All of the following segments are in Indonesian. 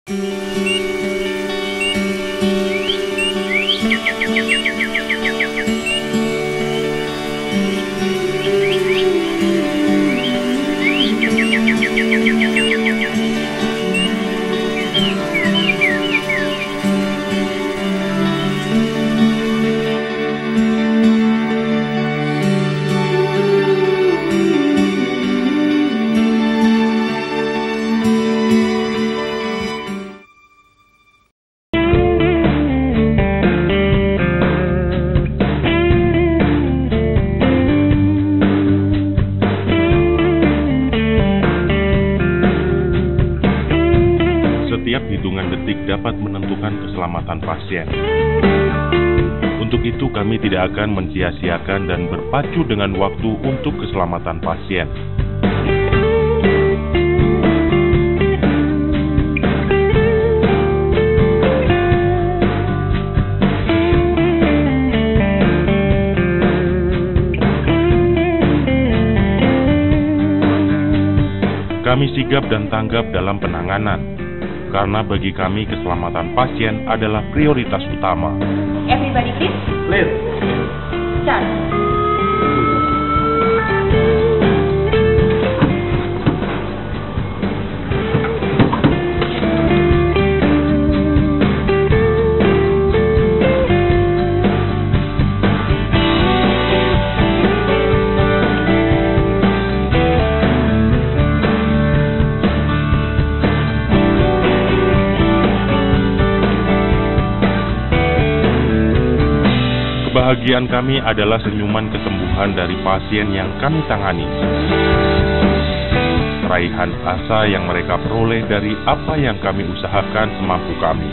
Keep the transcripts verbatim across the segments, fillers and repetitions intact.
Setiap hitungan detik dapat menentukan keselamatan pasien. Untuk itu kami tidak akan mensia-siakan dan berpacu dengan waktu untuk keselamatan pasien. Kami sigap dan tanggap dalam penanganan, karena bagi kami keselamatan pasien adalah prioritas utama. Everybody please. Clear. Start. Kebahagiaan kami adalah senyuman kesembuhan dari pasien yang kami tangani. Raihan asa yang mereka peroleh dari apa yang kami usahakan semampu kami.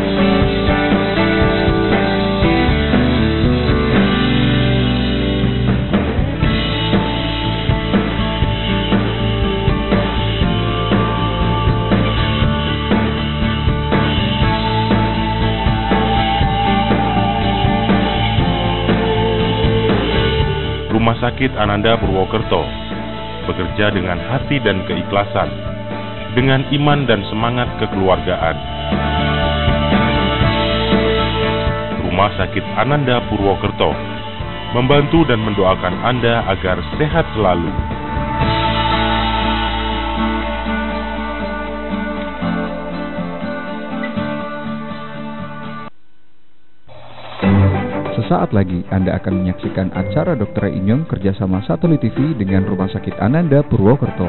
Rumah Sakit Ananda Purwokerto bekerja dengan hati dan keikhlasan, dengan iman dan semangat kekeluargaan. Rumah Sakit Ananda Purwokerto membantu dan mendoakan Anda agar sehat selalu. Sesaat lagi Anda akan menyaksikan acara Dokter Inyong kerjasama Satelit T V dengan Rumah Sakit Ananda Purwokerto.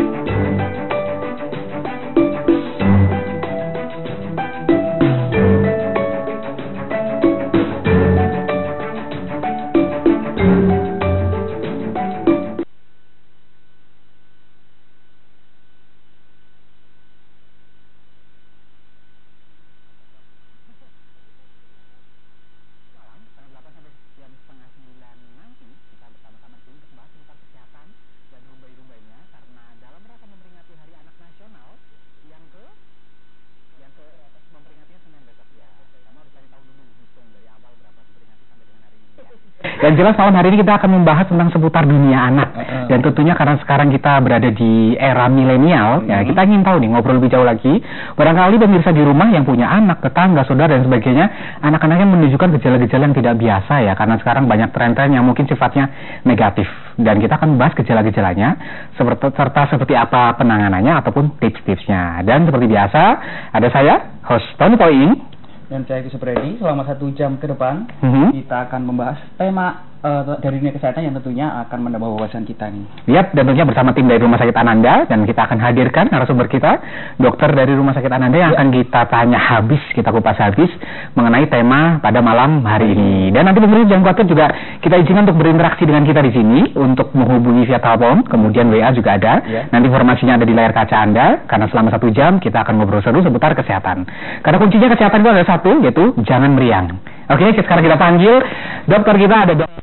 Dan jelas malam hari ini kita akan membahas tentang seputar dunia anak. Uh-uh. Dan tentunya karena sekarang kita berada di era milenial, uh-huh. ya kita ingin tahu nih, ngobrol lebih jauh lagi. Barangkali pemirsa di rumah yang punya anak, tetangga, saudara dan sebagainya, anak-anaknya menunjukkan gejala-gejala yang tidak biasa ya, karena sekarang banyak tren-tren yang mungkin sifatnya negatif. Dan kita akan membahas gejala-gejalanya, serta, serta seperti apa penanganannya ataupun tips-tipsnya. Dan seperti biasa, ada saya, host Tony Poing. Dan saya Gus Supredi. Selama satu jam ke depan mm-hmm. kita akan membahas tema uh, dari dunia kesehatan yang tentunya akan menambah wawasan kita nih. Yap, dan tentunya bersama tim dari Rumah Sakit Ananda, dan kita akan hadirkan narasumber kita, dokter dari Rumah Sakit Ananda yang ya. akan kita tanya habis, kita kupas habis mengenai tema pada malam hari ini. Dan nanti pemirsa jangan khawatir, juga kita izinkan untuk berinteraksi dengan kita di sini, untuk menghubungi via telepon, kemudian W A juga ada. Ya. Nanti informasinya ada di layar kaca Anda, karena selama satu jam kita akan ngobrol seru seputar kesehatan. Karena kuncinya kesehatan itu ada satu, yaitu jangan meriang. Oke, sekarang kita panggil dokter kita, ada dok.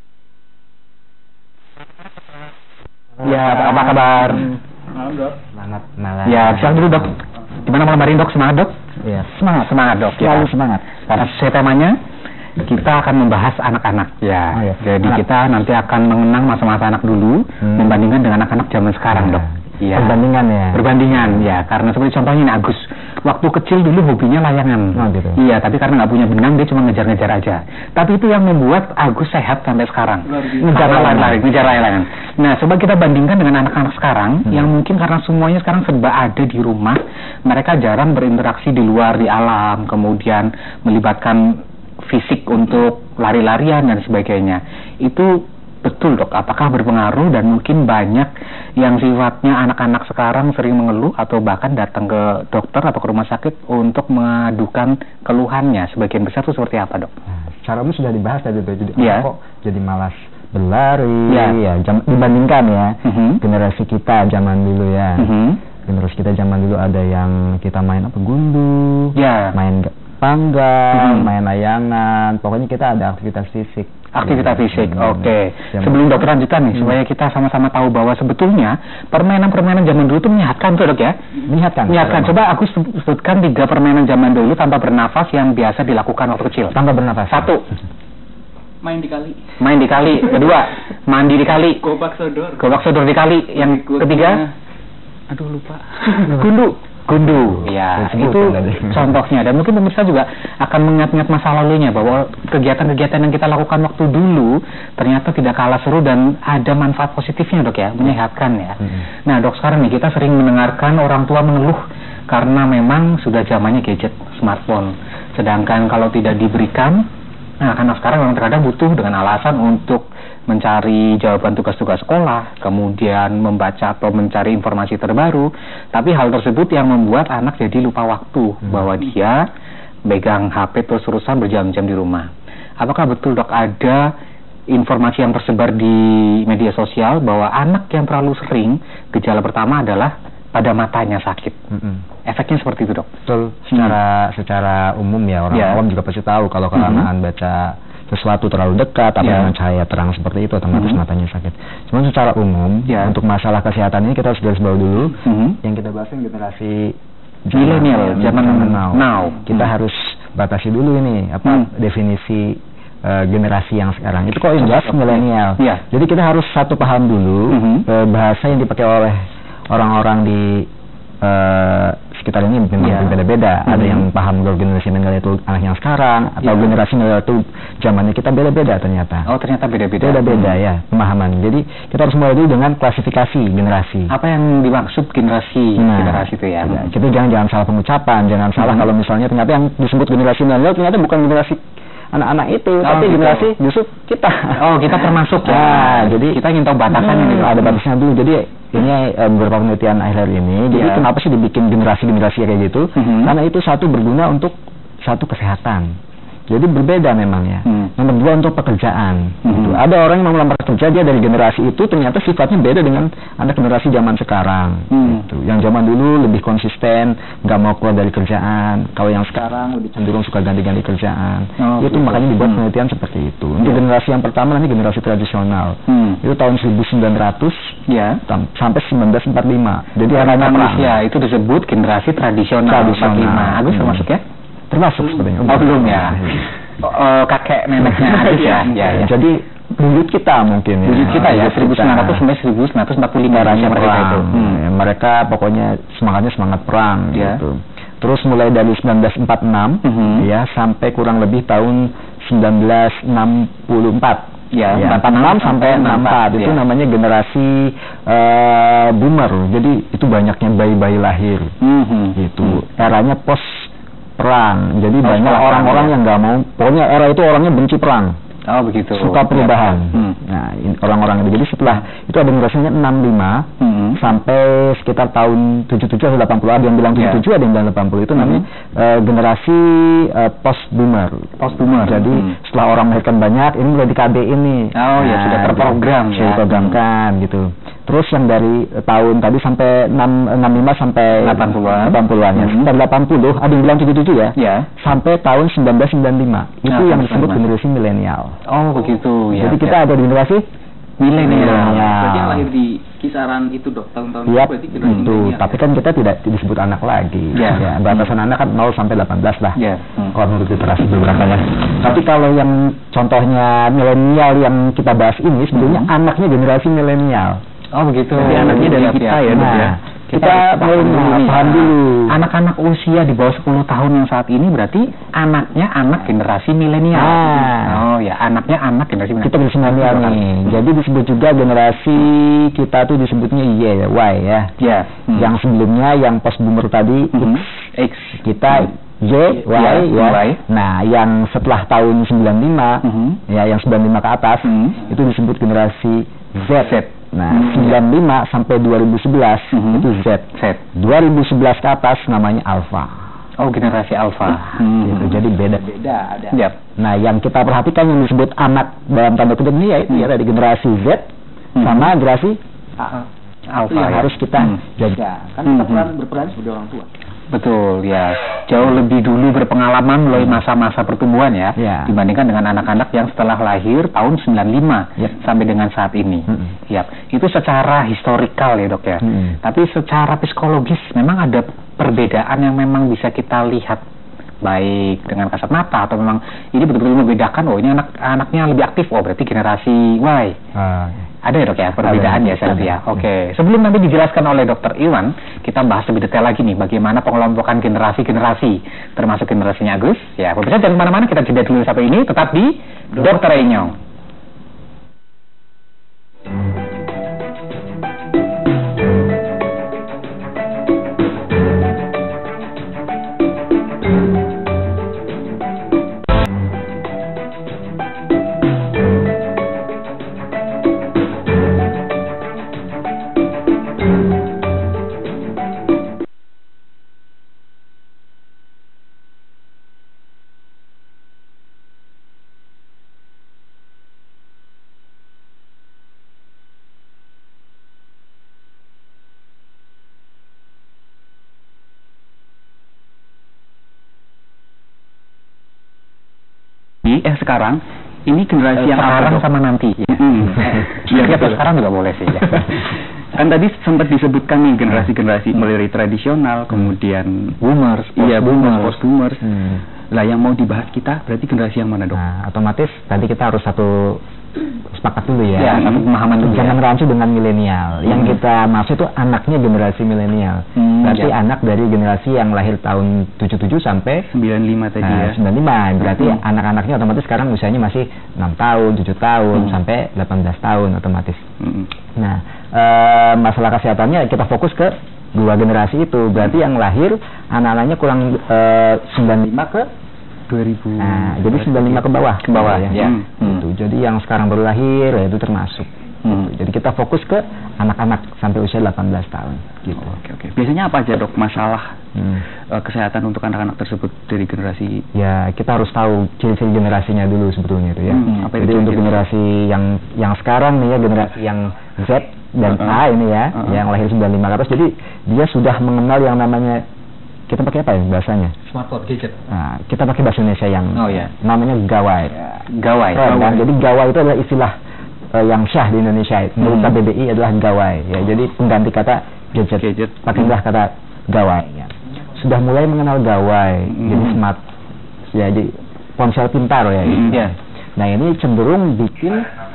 Ya, apa kabar? Malam, Dok. Semangat malam. Ya, silakan dulu, Dok. Gimana malam hari ini, Dok? Semangat, Dok? Iya. Semangat, semangat, Dok. Selalu ya. semangat. Karena sesuai temanya, kita akan membahas anak-anak. Ya. Oh, iya. Jadi anak. Kita nanti akan mengenang masa-masa anak dulu, hmm. membandingkan dengan anak-anak zaman sekarang, Dok. Iya. Perbandingan ya. Perbandingan ya, karena seperti contohnya ini Agus. waktu kecil dulu hobinya layangan. Oh, gitu. Iya, tapi karena nggak punya benang dia cuma ngejar-ngejar aja. Tapi itu yang membuat Agus sehat sampai sekarang. Ngejar lari-lari, ngejar layangan. Nah, coba kita bandingkan dengan anak-anak sekarang hmm. yang mungkin karena semuanya sekarang serba ada di rumah, mereka jarang berinteraksi di luar di alam, kemudian melibatkan fisik untuk lari-larian dan sebagainya. Itu betul dok, apakah berpengaruh dan mungkin banyak yang sifatnya anak-anak sekarang sering mengeluh atau bahkan datang ke dokter atau ke rumah sakit untuk mengadukan keluhannya, sebagian besar itu seperti apa dok? Nah, secara umum sudah dibahas tadi, jadi yeah. kok jadi malas berlari yeah. ya, jam, dibandingkan ya mm-hmm. generasi kita zaman dulu ya, mm-hmm. generasi kita zaman dulu ada yang kita main apa gundu, yeah. main panggang, mm-hmm. main layangan, pokoknya kita ada aktivitas fisik. Aktivitas fisik, hmm. oke. Okay. Zaman Sebelum dokter lanjutkan nih, hmm. supaya kita sama-sama tahu bahwa sebetulnya permainan-permainan zaman dulu itu menyehatkan tuh dok ya? Menyehatkan. Menyehatkan. Coba aku sebutkan tiga permainan zaman dulu tanpa bernafas yang biasa dilakukan waktu kecil. Tanpa bernafas. Satu. Main di kali. Main di kali. Kedua, mandi di kali. Gobak sodor. Gobak sodor di kali. Yang ketiga, aduh lupa. Gundu. Gundu, ya itu contohnya. Dan mungkin pemirsa juga akan mengingat-ingat masa lalunya bahwa kegiatan-kegiatan yang kita lakukan waktu dulu ternyata tidak kalah seru dan ada manfaat positifnya dok ya, menyehatkan ya. Mm-hmm. Nah dok, sekarang nih kita sering mendengarkan orang tua mengeluh karena memang sudah zamannya gadget, smartphone. Sedangkan kalau tidak diberikan, nah karena sekarang memang terkadang butuh dengan alasan untuk mencari jawaban tugas-tugas sekolah, kemudian membaca atau mencari informasi terbaru, tapi hal tersebut yang membuat anak jadi lupa waktu, hmm. bahwa dia megang H P terus-terusan berjam-jam di rumah. Apakah betul dok ada informasi yang tersebar di media sosial bahwa anak yang terlalu sering, gejala pertama adalah pada matanya sakit? Hmm. Efeknya seperti itu dok? Betul, secara, hmm. secara umum ya, orang yeah. awam juga pasti tahu kalau kelamaan hmm. baca sesuatu terlalu dekat, apa yeah. dengan cahaya terang seperti itu, otomatis mm-hmm. matanya sakit. Cuman secara umum, yeah. untuk masalah kesehatan ini kita harus garis bawahi dulu. Mm-hmm. Yang kita bahas ini generasi milenial, zaman now. now. Kita mm-hmm. harus batasi dulu ini apa mm. definisi uh, generasi yang sekarang. Itu kok yang bahas milenial. Yeah. Jadi kita harus satu paham dulu mm-hmm. uh, bahasa yang dipakai oleh orang-orang di uh, sekitar ini memang yeah. berbeda-beda. Mm-hmm. Ada yang paham kalau generasi milenial itu anak yang sekarang, atau yeah. generasi milenial itu zamannya kita beda-beda ternyata. Oh ternyata beda-beda. Beda-beda hmm. ya pemahaman. Jadi kita harus mulai dulu dengan klasifikasi generasi. Apa yang dimaksud generasi? Nah, generasi itu ya. ya. Kita jangan jangan salah pengucapan, jangan salah hmm. kalau misalnya ternyata yang disebut generasi milenial ternyata bukan generasi anak-anak itu, oh, tapi gitu. Generasi justru kita. Oh kita termasuk ya. Nah, jadi kita ingin tahu batasannya hmm, ada batasnya dulu. Jadi ini uh, beberapa penelitian akhir ini. Jadi yeah. kenapa sih dibikin generasi-generasi kayak gitu? Mm-hmm. Karena itu satu berguna untuk satu kesehatan. Jadi berbeda memangnya. Hmm. Nomor dua untuk pekerjaan. Hmm. Gitu. Ada orang yang mau melamar kerja dia dari generasi itu ternyata sifatnya beda dengan anak generasi zaman sekarang. Hmm. Gitu. Yang zaman dulu lebih konsisten, nggak mau keluar dari kerjaan. Kalau yang sekarang lebih cenderung suka ganti-ganti kerjaan. Oh, itu betul. Makanya dibuat hmm. penelitian seperti itu. Untuk yeah. generasi yang pertama nanti generasi tradisional. Hmm. Itu tahun seribu sembilan ratus yeah. sampai seribu sembilan ratus empat puluh lima. Jadi anak manusia itu disebut generasi tradisional. Tradisional. empat puluh lima. Agus hmm. termasuk ya? Termasuk sebenarnya. Oh belum ya. Uh, kakek neneknya Agus ya. Ya, ya. Jadi buyut kita mungkin ya. Buyut kita ya seribu sembilan ratus sampai seribu sembilan ratus empat puluh lima mereka mereka itu. Hmm. Ya, mereka pokoknya semangatnya semangat perang ya. Gitu. Terus mulai dari seribu sembilan ratus empat puluh enam mm-hmm. ya sampai kurang lebih tahun seribu sembilan ratus enam puluh empat. Ya, ya empat puluh enam sampai enam puluh empat itu ya. Namanya generasi uh, boomer. Jadi itu banyaknya bayi-bayi lahir. Mm-hmm. Gitu. Mm-hmm. Eranya pos perang, jadi oh, banyak orang-orang ya. Yang nggak mau, pokoknya era itu orangnya benci perang. Oh begitu. Suka perubahan. Ya. Hmm. Nah ini, orang-orang itu. Jadi setelah itu ada generasinya enam puluh lima hmm. sampai sekitar tahun tujuh puluh tujuh atau delapan puluh. Ada yang bilang tujuh puluh tujuh, yeah. ada yang bilang delapan puluh. Itu hmm. namanya uh, generasi uh, post boomer. Post boomer. Jadi hmm. setelah orang melahirkan banyak, ini mulai di K B ini. Oh nah, ya sudah terprogram. Sudah ya. Terprogramkan hmm. gitu. Terus yang dari uh, tahun tadi sampai enam puluh lima sampai delapan puluhan. delapan puluhan ya. Sekitar delapan puluh, ada yang bilang tujuh puluh tujuh ya. Yeah. Sampai tahun seribu sembilan ratus sembilan puluh lima. Itu nah, yang disebut generasi milenial. Oh begitu ya. Jadi kita ya. Ada di generasi milenial. Ya. Berarti yang lahir di kisaran itu dok, tahun-tahun yep, itu berarti generasi itu. milenial. Tapi kan kita tidak disebut anak lagi. Ya. Ya, batasan hmm. anak kan nol sampai delapan belas lah. Ya. Hmm. Kalau menurut literasi beberapa ya. Tapi kalau yang contohnya milenial yang kita bahas ini sebenarnya hmm. anaknya generasi milenial. Oh begitu. Jadi anaknya dari kita ya, nah, ya. kita mau paham dulu. Anak-anak usia di bawah sepuluh tahun yang saat ini berarti anaknya anak generasi milenial. Ah. Oh ya, anaknya anak generasi milenial. Kita generasi milenial nih. Jadi disebut juga generasi kita tuh disebutnya Y ya, Y ya. Ya. Hmm. Yang sebelumnya yang post boomer tadi Hmm. X. X. Kita Y, Y, ya, ya. Y. Nah, yang setelah tahun sembilan puluh lima, Hmm. ya yang sembilan puluh lima ke atas, Hmm. itu disebut generasi Z. Z. Nah, Hmm. sembilan puluh lima sampai dua ribu sebelas Hmm. itu Z. Z. dua ribu sebelas ke atas namanya Alpha. Oh, generasi Alpha. Hmm. Gitu. Jadi beda-beda ada. Yap. Nah, yang kita perhatikan yang disebut anak dalam tanda kutip ini yaitu Hmm. ya dari generasi Z Hmm. sama generasi Alpha itu yang ya. harus kita Hmm. jaga. Kan Hmm. kita peran, berperan sebagai orang tua. Betul ya, jauh lebih dulu berpengalaman melalui masa-masa pertumbuhan ya, Ya. dibandingkan dengan anak-anak yang setelah lahir tahun sembilan puluh lima Ya. sampai dengan saat ini. Mm-mm. Ya, itu secara historikal ya dok ya. Mm-mm. Tapi secara psikologis memang ada perbedaan yang memang bisa kita lihat baik dengan kasat mata atau memang ini betul-betul membedakan. Oh ini anak anaknya lebih aktif. Oh berarti generasi Y. Ah, Ada ya dok ya perbedaan Ada, ya Sel, ada. ya. Oke, sebelum nanti dijelaskan oleh dokter Iwan, kita bahas lebih detail lagi nih bagaimana pengelompokan generasi-generasi termasuk generasinya Agus. Ya, pemirsa jangan kemana-mana, kita jeda dulu sampai ini tetap di Dokter Inyong. Eh sekarang ini generasi Eh, yang sekarang apa, Dok? sama nanti. Hmm. Ya, ya, sekarang juga boleh sih ya. Kan tadi sempat disebutkan nih generasi-generasi mulai dari tradisional, kemudian Boomers, iya boomers, post boomers. Hmm. Lah yang mau dibahas kita berarti generasi yang mana, Dok? Nah, otomatis tadi kita harus satu sepakat dulu ya. Ya, satu pemahaman dulu Jangan ya. rancu dengan milenial. Yang Hmm. kita maksud itu anaknya generasi milenial. Hmm, Berarti ya. anak dari generasi yang lahir tahun tujuh puluh tujuh sampai sembilan puluh lima tadi Nah, ya. sembilan puluh lima. Berarti Hmm. anak-anaknya otomatis sekarang usianya masih enam tahun, tujuh tahun, Hmm. sampai delapan belas tahun otomatis. Mm-mm. Nah, eh, masalah kesehatannya kita fokus ke dua generasi itu. Berarti yang lahir anak-anaknya kurang eh, sembilan puluh lima ke dua ribu. Nah, jadi sembilan puluh lima ke bawah. Ke bawah, ya. ya. Hmm. Hmm. Gitu. Jadi yang sekarang baru lahir ya itu termasuk. Hmm. Jadi kita fokus ke anak-anak sampai usia delapan belas tahun gitu. Oke oke. Biasanya apa aja, Dok, masalah Hmm. eh, kesehatan untuk anak-anak tersebut dari generasi? Ya, kita harus tahu ciri-ciri generasinya dulu sebetulnya itu ya. Hmm, apa itu Jadi untuk ciri-ciri? generasi yang yang sekarang nih ya, generasi yang Z dan Uh-uh. A ini ya, Uh-uh. yang lahir sembilan puluh lima ke atas. Jadi dia sudah mengenal yang namanya, kita pakai apa ya bahasanya? Smartphone, gadget. Nah, kita pakai bahasa Indonesia yang Oh, ya. namanya gawai. Gawai. Keren, kan? Jadi gawai itu adalah istilah eh, yang syah di Indonesia. Menurut Hmm. K B B I adalah gawai. Ya, jadi pengganti kata gadget. Gadget. Pakailah kata gawai. Ya. Sudah mulai mengenal gawai. Hmm. Jadi smart. Jadi ponsel pintar ya. Hmm. Ya. Nah ini cenderung bikin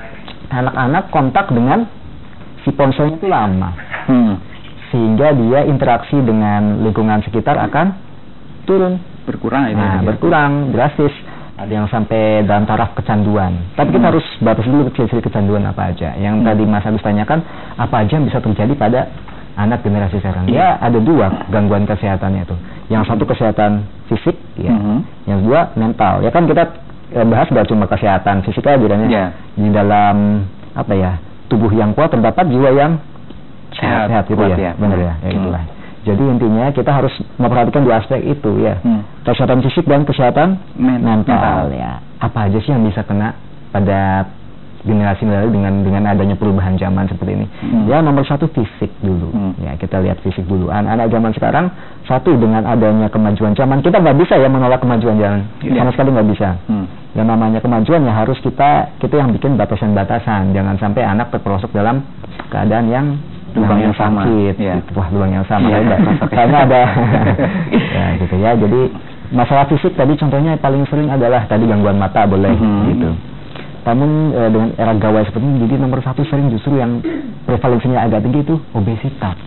anak-anak kontak dengan si ponselnya itu lama. Hmm. Sehingga dia interaksi dengan lingkungan sekitar akan turun. Berkurang ya. Nah, Dok? berkurang drastis. Ada yang sampai dalam taraf kecanduan. Tapi kita Hmm. harus batas dulu ciri-ciri kecanduan apa aja. Yang Hmm. tadi Mas Agus tanyakan, apa aja yang bisa terjadi pada anak generasi sekarang. Ya, ada dua gangguan kesehatannya itu. Yang satu kesehatan fisik, ya. Hmm. Yang kedua mental. Ya kan kita eh, bahas gak cuma kesehatan fisik aja, Ya. ya. Di dalam apa ya, tubuh yang kuat terdapat jiwa yang Sehat, sehat gitu kuat ya. ya. Benar ya, ya Hmm. itulah. Jadi intinya kita harus memperhatikan dua aspek itu ya. Hmm. Kesehatan fisik dan kesehatan Men- mental, mental. ya. Apa aja sih yang bisa kena pada generasi milenial dengan dengan adanya perubahan zaman seperti ini? Hmm. Ya nomor satu fisik dulu. Hmm. Ya kita lihat fisik dulu. Anak-anak zaman sekarang satu dengan adanya kemajuan zaman kita nggak bisa ya menolak kemajuan zaman. Ya. Sama sekali nggak bisa. Hmm. Yang namanya kemajuan ya harus kita kita yang bikin batasan-batasan. Jangan sampai anak terperosok dalam keadaan yang lubang yang sama. sakit, Ya. gitu. Wah lubang yang sama, Iya. ya, kayaknya ada, ya gitu ya. Jadi masalah fisik tadi contohnya paling sering adalah tadi gangguan mata boleh, Mhm. gitu. Namun eh, dengan era gawai seperti ini, jadi nomor satu sering justru yang prevalensinya agak tinggi itu obesitas.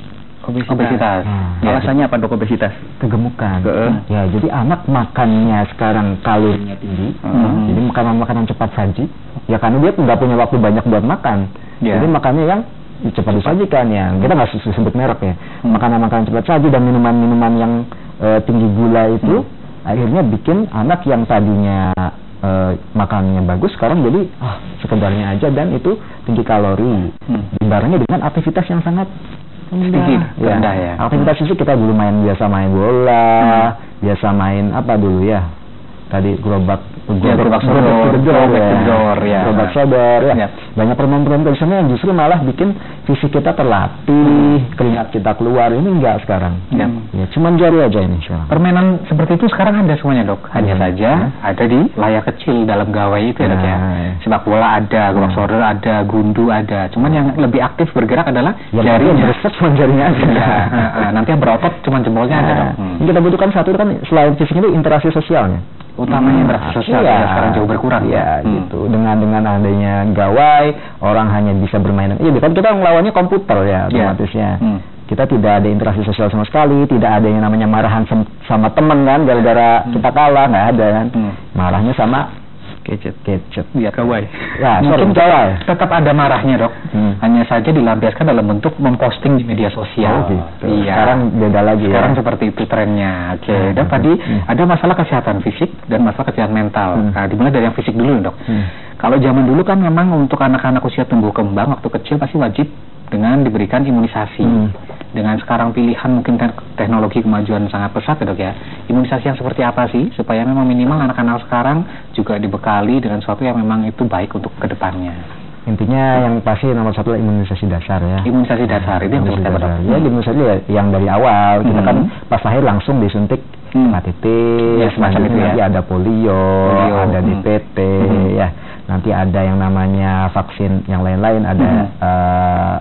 Obesitas. Obesitas. Hmm. Ya. Alasannya apa dok obesitas? Kegemukan. Heeh. Ya, jadi anak makannya sekarang kalorinya tinggi, Hmm. jadi makanan-makanan cepat saji. Ya karena dia nggak punya waktu banyak buat makan, Ya. jadi makannya yang cepat disajikan ya. Kita nggak sebut sebut merek ya. Hmm. Makanan-makanan cepat saji dan minuman-minuman yang eh, tinggi gula itu Hmm. akhirnya bikin anak yang tadinya eh, makannya bagus sekarang jadi ah sekedarnya aja dan itu tinggi kalori. Hmm. Dibarengi dengan aktivitas yang sangat Sedikit, rendah ya. Aktivitas fisik kita dulu main biasa main bola, biasa main apa dulu ya? Tadi gerobak Ya, gerobak sodor, gedor, gerobak ya. gedor, ya. Gerobak sodor, ya. Ya. Banyak permainan-permainan tradisional yang justru malah bikin fisik kita terlatih, keringat kita keluar. Ini enggak sekarang. Ya. Ya, cuman jari aja ini sekarang. Permainan seperti itu sekarang ada semuanya dok. Hanya Hmm. saja ada di layar kecil dalam gawai itu ya dok ya. Nah, ya. Sepak bola ada, gerobak Hmm. sodor ada, gundu ada. Cuman yang lebih aktif bergerak adalah Ya, jarinya. berset cuma jarinya aja. Ya, nah, nanti yang berotot cuma jempolnya ada Nah, dok. Hmm. yang kita butuhkan satu itu kan selain fisiknya itu interaksi sosialnya. Utamanya interaksi sosial Iya. ya, sekarang jauh berkurang. Ya, Hmm. gitu. Dengan dengan adanya gawai, orang hanya bisa bermain. Iya, kan kita ngelawannya komputer ya, Iya. otomatisnya. Hmm. Kita tidak ada interaksi sosial sama sekali, tidak ada yang namanya marahan sem- sama temen kan, gara-gara kita kalah, nggak ada kan. Hmm. Marahnya sama Gadget. gadget. Iya, Gawai. Ya, Mungkin sorry, gawai. tetap ada marahnya dok. Hmm. Hanya saja dilampiaskan dalam bentuk memposting di media sosial. Oh, gitu. Iya. Sekarang beda lagi Sekarang ya. seperti itu trennya. Oke, Hmm. dan tadi Hmm. ada masalah kesehatan fisik dan masalah kesehatan mental. Hmm. Nah, dimulai dari yang fisik dulu dok. Hmm. Kalau zaman dulu kan memang untuk anak-anak usia tumbuh kembang waktu kecil pasti wajib dengan diberikan imunisasi. Hmm. Dengan sekarang pilihan mungkin te- teknologi kemajuan sangat pesat ya dok ya. Imunisasi yang seperti apa sih supaya memang minimal anak-anak sekarang juga dibekali dengan sesuatu yang memang itu baik untuk kedepannya. Intinya yang pasti nomor satu adalah imunisasi dasar ya. Imunisasi dasar itu yang Imunisasi seperti apa dok? dasar. Ya, imunisasi ya, yang dari awal kita Hmm. kan pas lahir langsung disuntik Hmm. hepatitis, Ya, semacam selanjutnya itu ya. nanti ada polio, Polio, ada hmm. D P T, Hmm. ya. Nanti ada yang namanya vaksin yang lain-lain, ada Hmm. eh,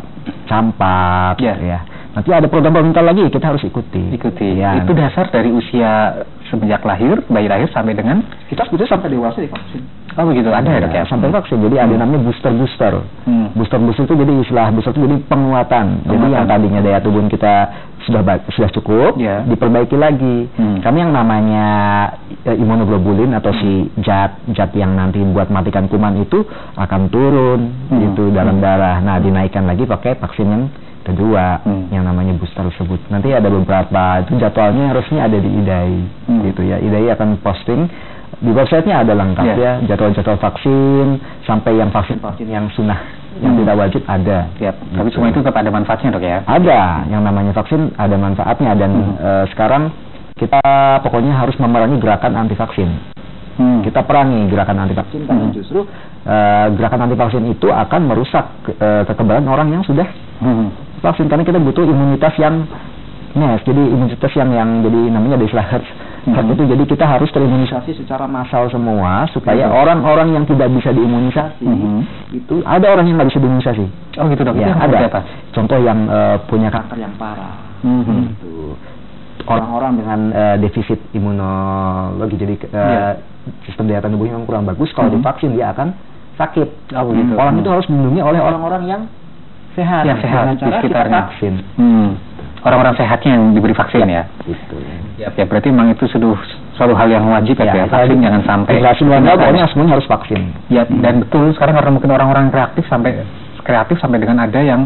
campak, Ya. ya. Nanti ada program-program lagi kita harus ikuti. Ikuti. Ya. Itu dasar dari usia semenjak lahir, bayi lahir sampai dengan Kita sebetulnya sampai dewasa divaksin. oh begitu ada ya dok ya. Sampai vaksin. Jadi ada namanya booster-booster. Hmm. Booster-booster itu jadi istilah booster itu jadi penguatan. Jadi Penguatan. yang tadinya daya tubuh kita sudah ba- sudah cukup, Ya. diperbaiki lagi. Hmm. Kami yang namanya eh, imunoglobulin atau si zat zat yang nanti buat matikan kuman itu akan turun Hmm. gitu dalam darah. Nah, dinaikkan lagi pakai vaksin yang kedua Hmm. yang namanya booster tersebut. Nanti ada beberapa itu jadwalnya harusnya ada di I D A I Hmm. gitu ya. I D A I akan posting di websitenya ada lengkap Yeah. ya jadwal-jadwal vaksin sampai yang vaksin-vaksin yang sunnah yang Hmm. tidak wajib ada. Ya, tapi Gitu. semua itu tetap ada manfaatnya dok ya. Ada yang namanya vaksin ada manfaatnya dan Hmm. eh, sekarang kita pokoknya harus memerangi gerakan anti vaksin. Hmm. Kita perangi gerakan anti vaksin karena Hmm. justru eh, gerakan anti vaksin itu akan merusak eh, kekebalan orang yang sudah Hmm. vaksin karena kita butuh imunitas yang nes. Jadi imunitas yang yang jadi namanya ada istilah herd. Herd Hmm. itu jadi kita harus terimunisasi secara massal semua supaya Hmm. orang-orang yang tidak bisa diimunisasi Hmm. itu ada orang yang nggak bisa diimunisasi. Oh gitu dok. Itu Ya, yang ada. seperti apa? Contoh yang eh, punya kanker yang parah. Hmm. Gitu. Orang-orang dengan eh, defisit imunologi jadi eh, Iya. sistem daya tahan tubuhnya yang kurang bagus kalau Hmm. divaksin dia akan sakit. Oh, begitu. Orang Hmm. itu harus dilindungi oleh orang-orang yang sehat. Yang sehat dengan di cara kita sekitarnya. vaksin. Hmm. Orang-orang sehatnya yang diberi vaksin ya. Gitu. Ya, ya berarti memang itu sudah suatu hal yang wajib ya, ya. Vaksin jangan sampai. Vaksin milenial pokoknya semuanya harus vaksin. Ya, dan betul sekarang karena mungkin orang-orang kreatif sampai kreatif sampai dengan ada yang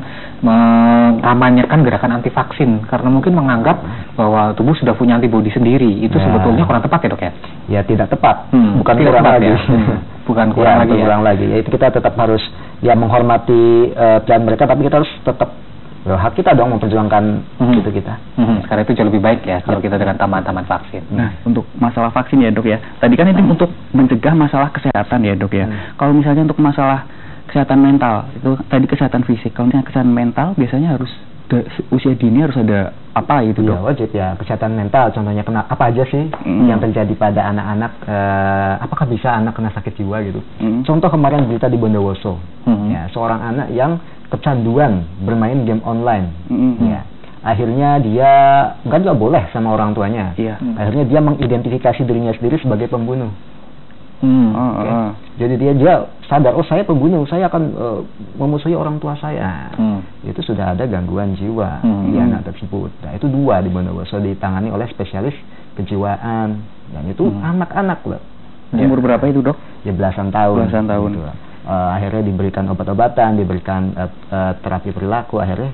mengamanyakan gerakan anti vaksin karena mungkin menganggap bahwa tubuh sudah punya antibodi sendiri. Itu Ya. sebetulnya kurang tepat ya dok ya. Ya tidak tepat, Hmm, bukan tidak kurang tepat lagi. ya. Hmm, bukan kurang Ya, lagi ya. kurang lagi. Ya itu kita tetap harus ya menghormati eh, pilihan mereka, tapi kita harus tetap ya, hak kita dong memperjuangkan Hmm. itu kita. Hmm, karena itu jauh lebih baik ya kalau kita dengan tambahan-tambahan vaksin. Nah, untuk masalah vaksin ya dok ya. Tadi kan itu untuk mencegah masalah kesehatan ya dok ya. Hmm. Kalau misalnya untuk masalah kesehatan mental, itu tadi kesehatan fisik. Kalau misalnya kesehatan mental biasanya harus da- usia dini harus ada apa gitu Ya dok? wajib ya kesehatan mental. Contohnya kena apa aja sih Hmm. yang terjadi pada anak-anak? eh, apakah bisa anak kena sakit jiwa gitu? Hmm. Contoh kemarin berita di Bondowoso, Hmm. ya seorang anak yang kecanduan bermain game online. Hmm. Ya, akhirnya dia nggak nggak boleh sama orang tuanya. Iya. Hmm. Akhirnya dia mengidentifikasi dirinya sendiri sebagai pembunuh. Hmm. Oh, Oke. oh. Jadi dia dia sadar, oh saya pembunuh, saya akan uh, memusuhi orang tua saya. Hmm. Itu sudah ada gangguan jiwa Hmm. di anak tersebut. Nah itu dua di Bondowoso ditangani oleh spesialis kejiwaan. Dan itu Hmm. anak-anak loh. Umur berapa itu, Dok? Ya belasan tahun. Belasan tahun. Gitu. Uh, akhirnya diberikan obat-obatan, diberikan uh, uh, terapi perilaku, akhirnya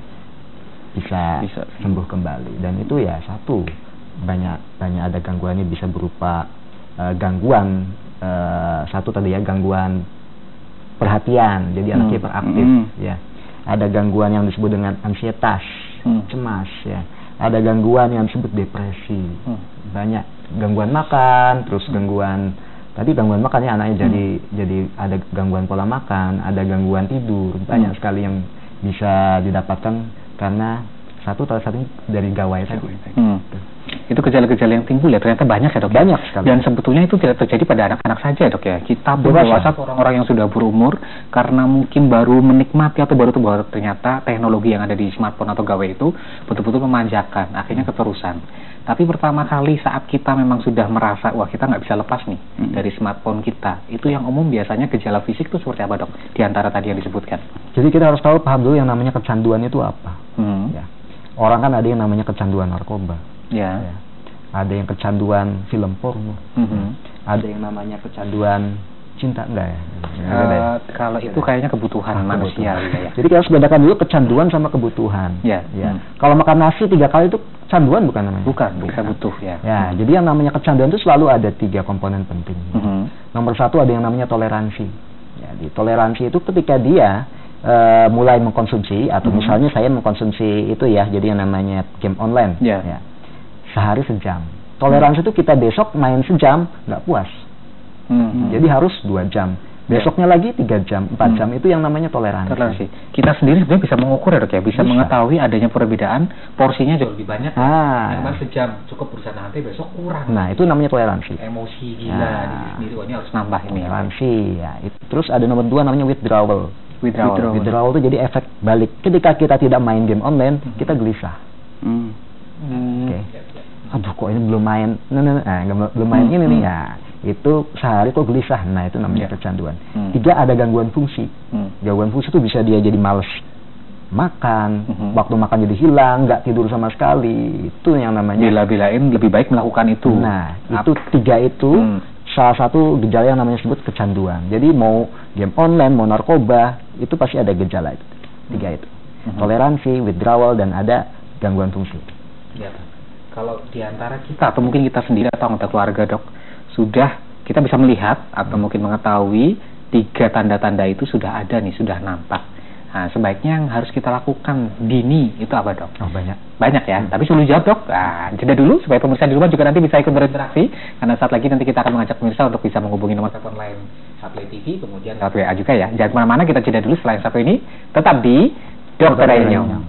bisa, Bisa. sembuh kembali. Dan itu ya satu, banyak banyak ada gangguannya, bisa berupa uh, gangguan uh, satu tadi ya, gangguan perhatian, jadi Hmm. anaknya hiperaktif. Hmm. Ya, ada gangguan yang disebut dengan ansietas, Hmm. cemas. Ya, ada gangguan yang disebut depresi. Hmm. Banyak gangguan makan, terus gangguan tadi gangguan makan ya anaknya jadi jadi ada gangguan pola makan, ada gangguan tidur, banyak Hmm. sekali yang bisa didapatkan karena satu salah satunya dari gawai tadi. Hmm. Itu gejala-gejala yang timbul ya, ternyata banyak ya, Dok. ya? Banyak sekali. Dan sebetulnya itu tidak terjadi pada anak-anak saja, Dok ya. Kita pun Dewasa. dewasa, orang-orang yang sudah berumur, karena mungkin baru menikmati atau baru baru ternyata teknologi yang ada di smartphone atau gawai itu betul-betul memanjakan, akhirnya keterusan. Tapi pertama kali saat kita memang sudah merasa, wah kita nggak bisa lepas nih Hmm. dari smartphone kita, itu yang umum biasanya gejala fisik itu seperti apa, Dok? Di antara tadi yang disebutkan. Jadi kita harus tahu, paham dulu yang namanya kecanduan itu apa. Hmm. Ya. Orang kan ada yang namanya kecanduan narkoba. Ya. Ya. Ada yang kecanduan film porno. Mhm. Ada yang namanya kecanduan cinta, enggak ya? Eh, Enggak ada ya? kalau itu kayaknya kebutuhan Ah, manusia kebutuhan. gitu ya. Jadi kita harus bedakan dulu kecanduan sama kebutuhan. Ya. Ya. Hmm. Kalau makan nasi tiga kali itu canduan bukan namanya? Bukan, kita butuh ya. Ya, jadi yang namanya kecanduan itu selalu ada tiga komponen penting. Mhm. Nomor satu ada yang namanya toleransi. Jadi toleransi itu ketika dia eh, mulai mengkonsumsi atau Mhm. misalnya saya mengkonsumsi itu ya, jadi yang namanya game online. Ya. Ya. Sehari sejam. Toleransi itu kita besok main sejam nggak puas. Mhm. Jadi harus dua jam. Besoknya lagi tiga jam, empat Hmm. jam, itu yang namanya toleransi. Toleransi. Kita sendiri sebenarnya bisa mengukur ya, Dok ya, bisa, Bisa. mengetahui adanya perbedaan, porsinya jauh lebih banyak. Ah. Yang kemarin sejam cukup berusaha nanti besok kurang. Nah, itu namanya toleransi. Emosi gila Nah. diri sendiri, wah ini harus nambah ini. ya. Toleransi ya. Itu. Terus ada nomor dua namanya withdrawal. Withdrawal. Withdrawal itu jadi efek balik. Ketika kita tidak main game online, kita gelisah. Hmm. Hmm. Oke. Aduh, kok ini belum main, nah, nah, nah, nggak- belum main Hmm, ini nih hmm. ya. Itu sehari kok gelisah. Nah, itu namanya Ya. kecanduan. Hmm. Tiga, ada gangguan fungsi. Hmm. Gangguan fungsi itu bisa dia jadi males makan, Mhm. waktu makan jadi hilang, nggak tidur sama sekali. Itu yang namanya. Bila-bilain lebih baik melakukan itu. Nah, Ap- itu tiga itu Hmm. salah satu gejala yang namanya disebut kecanduan. Jadi mau game online, mau narkoba, itu pasti ada gejala itu. Tiga itu. Mhm. Toleransi, withdrawal, dan ada gangguan fungsi. Ya, kalau di antara kita atau mungkin kita sendiri atau anggota keluarga, Dok, sudah kita bisa melihat atau mungkin mengetahui tiga tanda-tanda itu sudah ada nih, sudah nampak. Nah, sebaiknya yang harus kita lakukan dini itu apa, Dok? Oh, banyak. Banyak ya, tapi sebelum jawab, Dok, nah, jeda dulu supaya pemirsa di rumah juga nanti bisa ikut berinteraksi, karena saat lagi nanti kita akan mengajak pemirsa untuk bisa menghubungi nomor telepon lain Satelit T V, kemudian lewat W A juga ya. Jangan kemana-mana, kita jeda dulu. Setelah yang satu ini tetap di Dokter Enyong.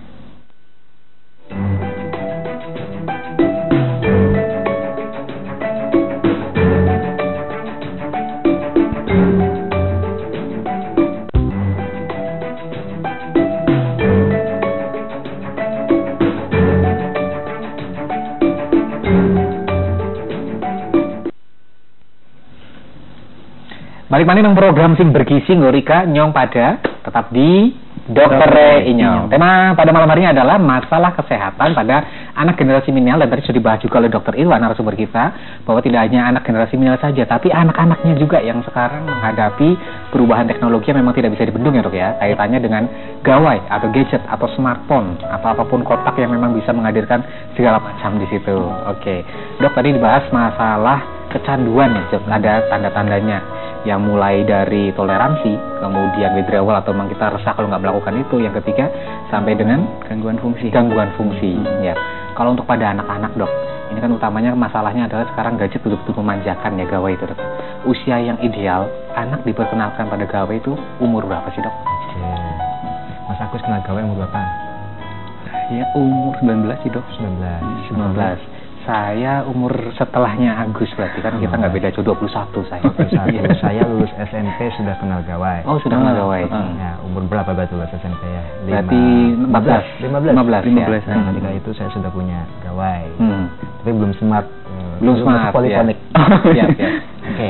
Balik mana nang program sing bergizi Ngorika Nyong pada tetap di Dokter Inyong. Tema pada malam hari ini adalah masalah kesehatan pada anak generasi milenial, dan tadi sudah dibahas juga oleh Dokter Irwan narasumber kita bahwa tidak hanya anak generasi milenial saja, tapi anak-anaknya juga yang sekarang menghadapi perubahan teknologi yang memang tidak bisa dibendung ya, Dok ya. Kaitannya dengan gawai atau gadget atau smartphone atau apapun kotak yang memang bisa menghadirkan segala macam di situ. Oke, Dok, tadi dibahas masalah kecanduan ya, Dok. Ada tanda-tandanya yang mulai dari toleransi, kemudian withdrawal atau memang kita resah kalau nggak melakukan itu, yang ketiga sampai dengan Gangguan fungsi. gangguan fungsi. Ya, kalau untuk pada anak-anak, Dok, ini kan utamanya masalahnya adalah sekarang gadget betul-betul memanjakan ya, gawai itu, Dok. Usia yang ideal anak diperkenalkan pada gawai itu umur berapa sih, Dok? Oke. Mas Agus kenal gawai umur berapa? Ya umur sembilan belas sih, Dok. sembilan belas. sembilan belas. Saya umur setelahnya Agus, berarti kan kita nggak beda jauh, dua puluh satu saya. dua puluh satu. Saya lulus S M P sudah kenal gawai. Oh, sudah kenal gawai. Ah. Ya, umur berapa berarti lulus S M P ya? Berarti empat belas. lima belas. lima belas. lima ya. belas, Nah, Hmm. ketika itu saya sudah punya gawai. Hmm. Tapi belum smart. eh, Belum masih smart, Poliponik. ya. Siap, siap. Oke.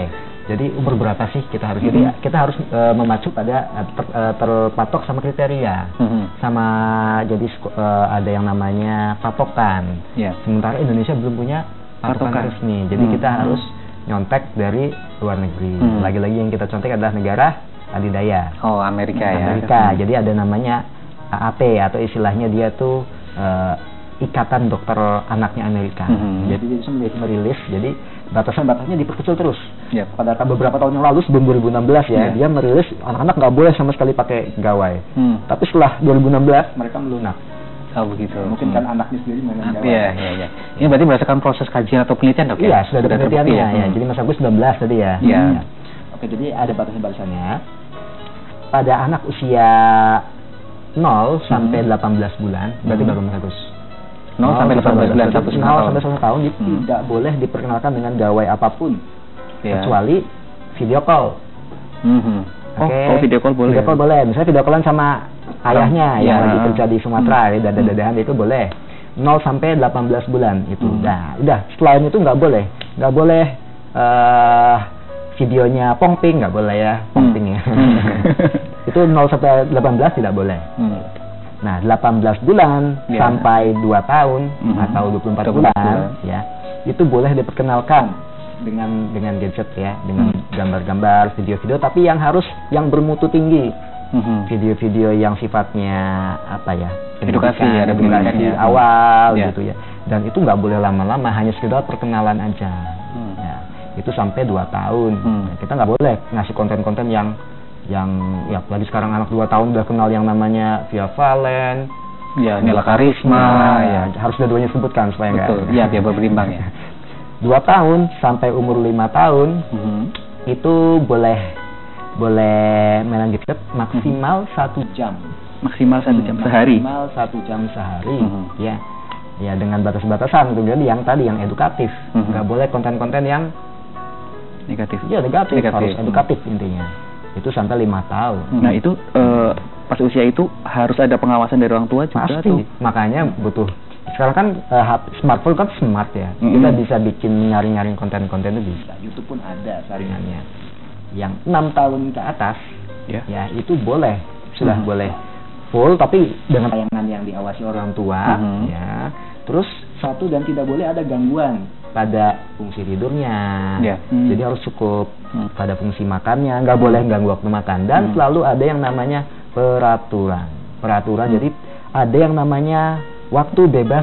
Jadi umur berapa sih kita harus? Mm-hmm. Jadi kita harus uh, memacu pada uh, ter, uh, terpatok sama kriteria, mm-hmm. sama jadi uh, ada yang namanya patokan. Yeah. Sementara Indonesia belum punya patokan, patokan. resmi. Jadi mm-hmm. kita harus nyontek dari luar negeri. Mm-hmm. Lagi-lagi yang kita contek adalah negara adidaya. Oh, Amerika, Amerika ya. Amerika. Mm-hmm. Jadi ada namanya A A P atau istilahnya dia tuh uh, Ikatan Dokter Anaknya Amerika. Mm-hmm. Jadi dia merilis. Jadi batasan-batasnya diperkecil terus. Yep. Pada beberapa tahun yang lalu sebelum dua ribu enam belas ya, yeah. dia merilis anak-anak nggak boleh sama sekali pakai gawai. Hmm. Tapi setelah dua ribu enam belas mereka melunak. Oh begitu. Mungkin hmm. kan anaknya sendiri main gawai. Iya, iya, iya. Ini berarti berdasarkan proses kajian atau penelitian, Dok? Iya, ya? sudah ada penelitiannya ya. ya. Hmm. Jadi Mas Agus sembilan belas tadi ya. Iya. Yeah. Ya. Oke, jadi ada batasan-batasannya. Pada anak usia nol hmm. sampai delapan belas bulan, berarti hmm. baru Mas Agus. nol sampai delapan belas bulan, satu setengah tahun. sampai satu tahun hmm. tidak boleh diperkenalkan dengan gawai apapun, yeah. kecuali video call. Mm-hmm. Oke, okay. oh, oh, video call boleh. Video call boleh. Misalnya video callan sama ayahnya yeah. yang lagi kerja di Sumatera, hmm. dada-dadahan itu boleh. nol sampai delapan belas bulan itu. Hmm. Nah, udah. Selain itu nggak boleh, nggak boleh uh, videonya pongping, nggak boleh ya, pongping hmm. ya. Itu nol sampai delapan belas tidak boleh. Hmm. Nah, delapan belas bulan yeah. sampai dua tahun mm-hmm. atau dua puluh empat bulan, bulan ya, itu boleh diperkenalkan dengan dengan gadget ya, dengan mm. gambar-gambar, video-video, tapi yang harus yang bermutu tinggi. Mm-hmm. Video-video yang sifatnya apa ya? Edukasi ya, ada edukasi awal yeah. gitu ya. Dan itu nggak boleh lama-lama, hanya sekedar perkenalan aja. Mm. Ya, itu sampai dua tahun. Mm. Nah, kita nggak boleh ngasih konten-konten yang yang ya apalagi sekarang anak dua tahun udah kenal yang namanya Via Valen, ya Nela Karisma, ya, ya harus dua-duanya sebutkan supaya enggak. Betul, ya biar berimbang ya. Dua tahun sampai umur lima tahun mm-hmm. itu boleh boleh main gadget maksimal satu mm-hmm. jam, maksimal satu jam hmm, sehari, maksimal satu jam sehari, mm-hmm. ya, ya dengan batas-batasan tuh jadi yang tadi yang edukatif, mm-hmm. nggak boleh konten-konten yang negatif, ya negatif, negatif. harus edukatif mm-hmm. intinya. Itu sampai lima tahun. Nah itu uh, pas usia itu harus ada pengawasan dari orang tua juga. Pasti. Tuh. Makanya butuh. Sekarang kan uh, smartphone kan smart ya. Mm-hmm. Kita bisa bikin nyaring-nyaring konten-konten itu bisa. YouTube pun ada saringannya. Yang enam tahun ke atas, yeah. ya itu boleh sudah mm-hmm. boleh full, tapi dengan tayangan yang diawasi orang tua, mm-hmm. ya. Terus satu dan tidak boleh ada gangguan pada fungsi tidurnya, yeah. hmm. jadi harus cukup hmm. pada fungsi makannya, nggak boleh ganggu waktu makan, dan hmm. selalu ada yang namanya peraturan, peraturan. Hmm. Jadi ada yang namanya waktu bebas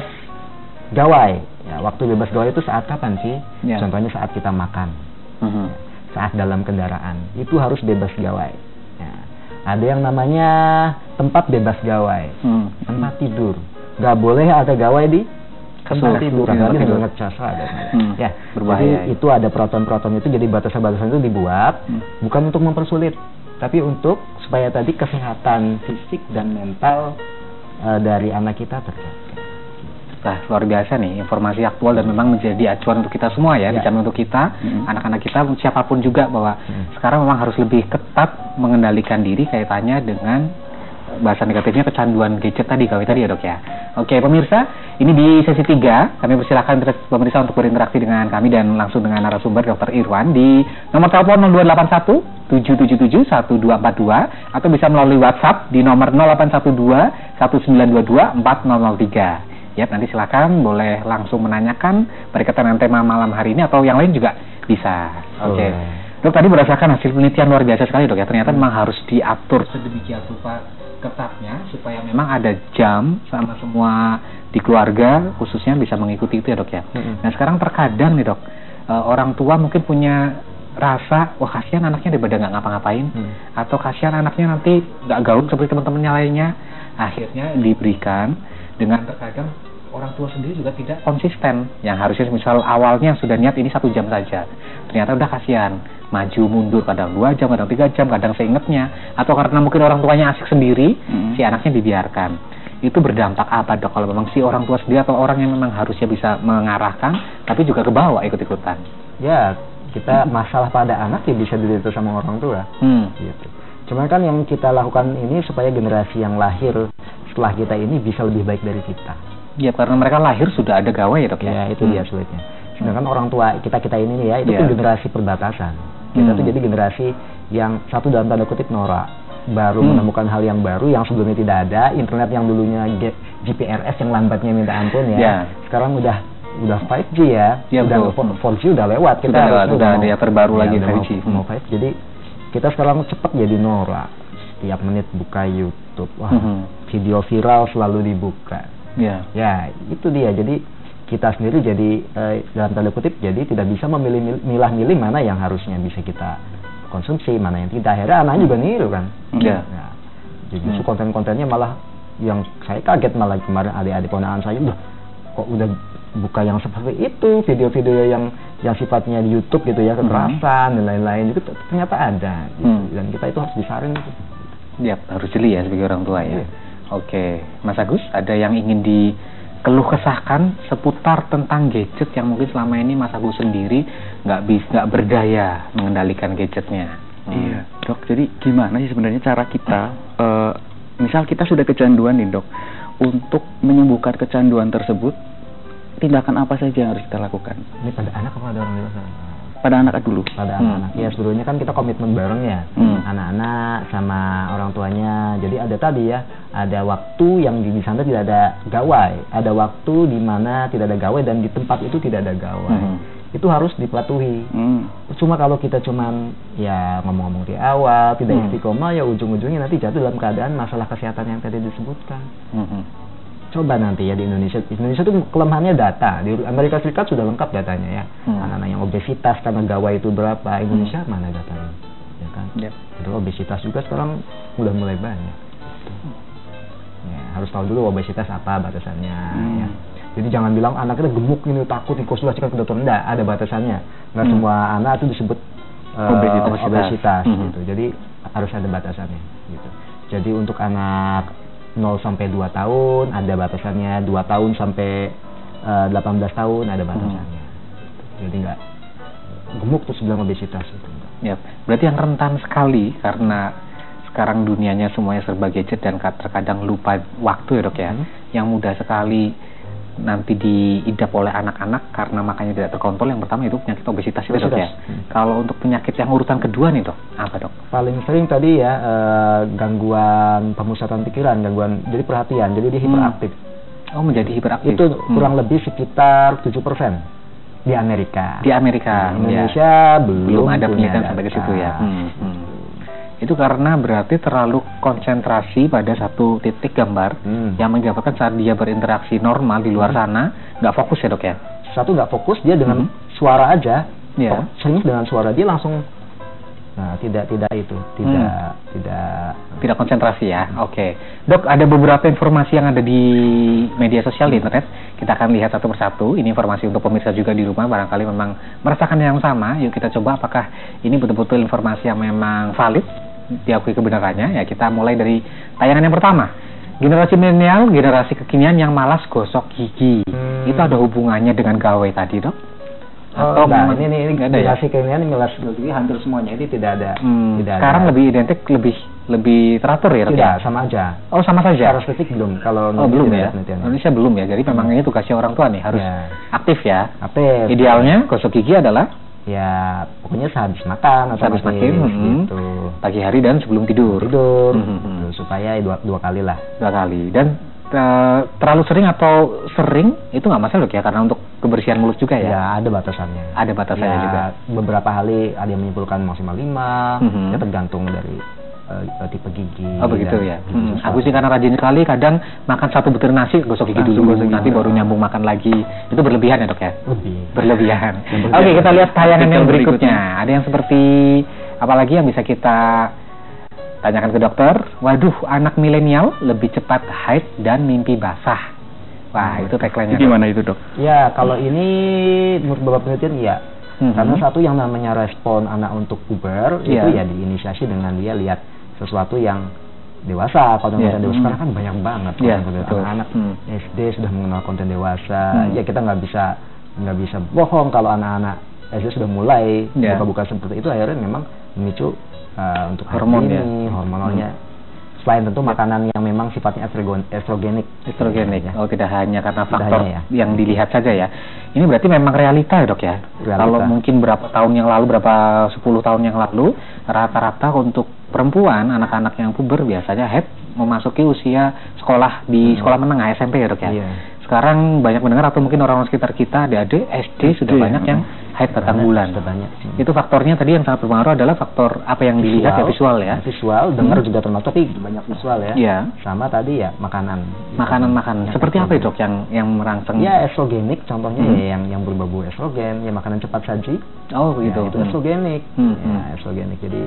gawai. Ya, waktu bebas gawai itu saat kapan sih? Yeah. Contohnya saat kita makan, hmm. saat dalam kendaraan, itu harus bebas gawai. Ya. Ada yang namanya tempat bebas gawai, hmm. tempat tidur, nggak boleh ada gawai di tempat tidur, apalagi dengan casa ada. Hmm, ya, berbahaya. Jadi itu ada peraturan-peraturan itu, jadi batasan-batasan itu dibuat hmm. bukan untuk mempersulit, tapi untuk supaya tadi kesehatan fisik dan mental uh, dari anak kita terjaga. Nah, luar biasa nih informasi aktual dan memang menjadi acuan untuk kita semua ya, ya. Dijamin untuk kita, hmm. anak-anak kita, siapapun juga bahwa hmm. sekarang memang harus lebih ketat mengendalikan diri kaitannya dengan bahasa negatifnya kecanduan gadget tadi, kawin tadi ya dok ya. Oke pemirsa, ini di sesi tiga, kami persilahkan pemirsa untuk berinteraksi dengan kami dan langsung dengan narasumber dokter Irwan di nomor telepon nol dua delapan satu tujuh tujuh tujuh satu dua empat dua atau bisa melalui WhatsApp di nomor nol delapan satu dua satu sembilan dua dua empat nol nol tiga. Ya, nanti silakan boleh langsung menanyakan berkaitan dengan tema malam hari ini atau yang lain juga bisa. Oke. Okay. Dok, tadi berdasarkan hasil penelitian luar biasa sekali dok ya, ternyata hmm. memang harus diatur sedemikian rupa ketatnya supaya memang ada jam sama semua di keluarga khususnya bisa mengikuti itu ya dok ya. Hmm. Nah sekarang terkadang nih dok, uh, orang tua mungkin punya rasa, wah kasihan anaknya daripada nggak ngapa-ngapain, hmm. atau kasihan anaknya nanti nggak gaul seperti teman-temannya lainnya, akhirnya diberikan dengan terkadang orang tua sendiri juga tidak konsisten, yang harusnya misal awalnya sudah niat ini satu jam saja, ternyata udah kasihan, maju mundur kadang dua jam, kadang tiga jam, kadang seingetnya, atau karena mungkin orang tuanya asik sendiri, hmm. si anaknya dibiarkan. Itu berdampak apa dok kalau memang si orang tua sendiri atau orang yang memang harusnya bisa mengarahkan, tapi juga ke bawah ikut-ikutan? Ya, kita hmm. masalah pada anak ya bisa dilihat sama orang tua. Hmm. Gitu. Cuma kan yang kita lakukan ini supaya generasi yang lahir setelah kita ini bisa lebih baik dari kita. Ya, karena mereka lahir sudah ada gawai ya dok ya? Ya, itu hmm. dia sulitnya. Sedangkan hmm. orang tua kita-kita ini ya, itu yeah. kan generasi perbatasan. Kita Hmm. tuh jadi generasi yang satu dalam tanda kutip norak, baru Hmm. menemukan hal yang baru yang sebelumnya tidak ada. Internet yang dulunya G- G P R S yang lambatnya minta ampun ya, Ya. sekarang udah udah lima G ya, Ya, udah betul. empat G udah lewat. Kita Sudah lewat, harusnya udah mau- ada yang terbaru ya, lagi udah lima mau- G. mau lima G. Jadi kita sekarang cepat jadi norak. Setiap menit buka YouTube, wah, Mhm. video viral selalu dibuka. Ya. Ya, itu dia. Jadi kita sendiri jadi eh, dalam tanda kutip jadi tidak bisa memilih milah-milih mana yang harusnya bisa kita konsumsi, mana yang tidak. Akhirnya anaknya juga niru kan. Ya. Nah, jadi justru konten-kontennya malah yang saya kaget malah kemarin adik-adik ponakan saya udah kok udah buka yang seperti itu, video-video yang yang sifatnya di YouTube gitu ya, kekerasan dan lain-lain itu ternyata ada. Gitu. Hmm. Dan kita itu harus disaring gitu. Ya, harus jeli ya sebagai orang tua ya. Iya. Oke, Mas Agus, ada yang ingin dikeluh kesahkan seputar tentang gadget yang mungkin selama ini Mas Agus sendiri nggak bisa nggak berdaya mengendalikan gadgetnya. Hmm. Iya, dok. Jadi gimana sih sebenarnya cara kita, eh, misal kita sudah kecanduan nih dok, untuk menyembuhkan kecanduan tersebut, tindakan apa saja yang harus kita lakukan? Ini pada anak apa ada orang dewasa? Pada anak dulu. Pada Hmm. anak-anak. Ya sebelumnya kan kita komitmen bareng ya, Hmm. anak-anak sama orang tuanya. Jadi ada tadi ya, ada waktu yang di sana tidak ada gawai, ada waktu di mana tidak ada gawai dan di tempat itu tidak ada gawai. Hmm. Itu harus dipatuhi. Hmm. Cuma kalau kita cuman ya ngomong-ngomong di awal, tidak Hmm. istiqomah, ya ujung-ujungnya nanti jatuh dalam keadaan masalah kesehatan yang tadi disebutkan. Hmm. Coba nanti ya di Indonesia, Indonesia itu kelemahannya data. Di Amerika Serikat sudah lengkap datanya ya. Hmm. Anak-anak yang obesitas karena gawai itu berapa, Indonesia mana datanya? Ya kan? Yep. Terus obesitas juga sekarang udah mulai banyak. Ya, harus tahu dulu obesitas apa batasannya. Hmm. Ya. Jadi jangan bilang anaknya gemuk ini takut dikonsultasikan ke dokter, enggak, ada batasannya. Nggak Hmm. semua anak itu disebut uh, Obesitas. obesitas Hmm. gitu. Jadi harus ada batasannya gitu. Jadi untuk anak nol sampai dua tahun ada batasannya, dua tahun sampai uh, delapan belas tahun ada batasannya. Jadi nggak gemuk terus bilang obesitas itu enggak. Ya, berarti yang rentan sekali karena sekarang dunianya semuanya serba gadget dan terkadang lupa waktu ya dok ya. Hmm. Yang mudah sekali nanti diidap oleh anak-anak karena makanya tidak terkontrol. Yang pertama itu penyakit obesitas itu dok ya. Obesitas. Hmm. Kalau untuk penyakit yang urutan kedua nih dok, apa dok? Paling sering tadi ya eh, gangguan pemusatan pikiran, gangguan jadi perhatian, jadi dia Hmm. hiperaktif. Oh, menjadi hiperaktif. Itu Hmm. kurang lebih sekitar tujuh persen di Amerika. Di Amerika. Di ya. Indonesia belum, belum ada punya penelitian sampai ke data. situ ya. Hmm, hmm. Itu karena berarti terlalu konsentrasi pada satu titik gambar Hmm. yang menyebabkan saat dia berinteraksi normal di luar sana nggak fokus ya dok ya. Satu nggak fokus, dia dengan Hmm. suara aja, Iya. oh, serius dengan suara dia langsung, nah tidak tidak itu, tidak tidak. Tidak konsentrasi ya. Oke. Dok, ada beberapa informasi yang ada di media sosial di internet. Kita akan lihat satu persatu. Ini informasi untuk pemirsa juga di rumah. Barangkali memang merasakan yang sama. Yuk kita coba apakah ini betul-betul informasi yang memang valid, diakui kebenarannya. Ya, kita mulai dari tayangan yang pertama. Generasi milenial, generasi kekinian yang malas gosok gigi. Hmm. Itu ada hubungannya dengan gawe tadi, dok? Oh, nah, memang- ini ini, ini nggak ada ya? generasi kekinian ini milas gigi hampir semuanya ini tidak ada. Hmm, Tidak sekarang ada. lebih identik, lebih lebih teratur ya, dok? Tidak, ya? sama aja. Oh, sama saja. Secara spesifik belum. Kalau Oh, belum tidak ya? ada penelitian. Indonesia belum ya. Jadi memang ini tugasnya orang tua nih, harus Ya. aktif ya. Aktif. Idealnya gosok gigi adalah Ya, pokoknya sehabis makan atau Sehabis makan, hmm. gitu. pagi hari dan sebelum tidur. Tidur, Hmm, hmm, gitu, supaya dua, dua kali lah. Dua kali. Dan eh, terlalu sering atau sering itu nggak masalah dok ya, karena untuk kebersihan mulut juga ya. Ya, ada batasannya. Ada batasannya Ya, juga. Beberapa hari ada yang menyimpulkan maksimal lima, Mhm. ya tergantung dari eh, tipe gigi. Oh begitu dan ya. gigi Hmm. susah. Aku sih karena rajin sekali, kadang makan satu butir nasi gosok gigi Langsung dulu, gosok gigi. nanti baru nyambung makan lagi. Itu berlebihan ya dok ya. Lebih. Berlebihan. Yang Oke, berlebihan. kita lihat tayangan yang Yang berikutnya. berikutnya. Ada yang seperti apalagi yang bisa kita tanyakan ke dokter. Waduh, anak milenial lebih cepat haid dan mimpi basah. Wah, itu tagline-nya. Itu gimana itu dok? Ya, kalau ini menurut beberapa penelitian iya. Mhm. Karena satu yang namanya respon anak untuk puber Iya. itu ya diinisiasi dengan dia lihat sesuatu yang dewasa. Konten-konten Iya. dewasa Hmm. sekarang kan banyak banget Iya, konten-konten betul. anak-anak Hmm. S D sudah mengenal konten dewasa. Hmm. Ya kita nggak bisa nggak bisa bohong kalau anak-anak S D sudah mulai Iya. buka-buka seperti itu, akhirnya memang memicu uh, untuk Hormon, ini ya. hormonalnya selain tentu makanan yang memang sifatnya estrogen, estrogenik. Estrogenik. Ya. Oh, tidak hanya karena Tidak faktor hanya, ya. yang dilihat saja ya. Ini berarti memang realita ya, Dok ya. Realita. Kalau mungkin berapa tahun yang lalu, berapa sepuluh tahun yang lalu, rata-rata untuk perempuan, anak-anak yang puber biasanya head memasuki usia sekolah di hmm. sekolah menengah S M P ya, Dok ya. Iya. Sekarang banyak mendengar atau mungkin orang-orang sekitar kita adik-adik S D sudah S D, banyak ya. yang haid datang bulan. Sudah banyak. Itu faktornya tadi yang sangat berpengaruh adalah faktor apa yang dilihat ya, visual ya. Visual, dengar juga termasuk, tapi banyak visual ya. Iya. Sama tadi ya makanan. Makanan-makanan. Seperti apa itu, Dok, yang yang merangsang? Ya estrogenik contohnya Hmm. ya yang yang berbau estrogen, ya makanan cepat saji. Oh, begitu. Ya, itu estrogenik. Hmm. Ya, estrogenik. Jadi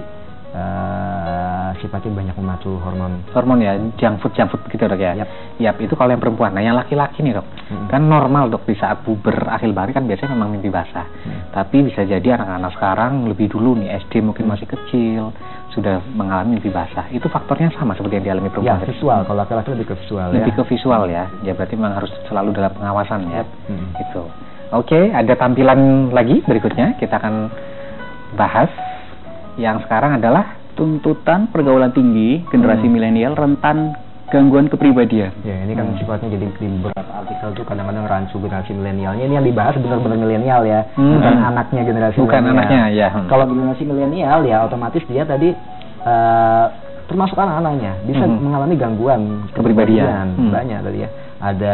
uh, sifatnya banyak memacu hormon. Hormon ya, junk food, junk food gitu, Dok ya. Yap. Yap, itu kalau yang perempuan. Nah, yang laki-laki nih, Dok. Hmm. Kan normal, Dok, di saat puber akhir bari kan biasanya memang mimpi basah. Hmm. Tapi bisa jadi anak-anak sekarang lebih dulu nih S D mungkin Hmm. masih kecil sudah mengalami mimpi basah. Itu faktornya sama seperti yang dialami Ya perempuan. tadi? visual. Kalau laki-laki lebih ke visual Lebih ya. ke visual ya. Ya berarti memang harus selalu dalam pengawasan ya. Hmm. Gitu. Oke, ada tampilan lagi berikutnya kita akan bahas. Yang sekarang adalah Tuntutan pergaulan tinggi generasi Hmm. milenial rentan gangguan kepribadian. Ya ini kan Hmm. sifatnya jadi di beberapa artikel tuh kadang-kadang rancu generasi milenialnya. Ini yang dibahas benar-benar milenial ya, Hmm. bukan anaknya generasi bukan milenial. anaknya ya. Hmm. Kalau generasi milenial ya otomatis dia tadi eh, termasuk anak-anaknya bisa Hmm. mengalami gangguan Kepribadian. Hmm. banyak tadi ya. Ada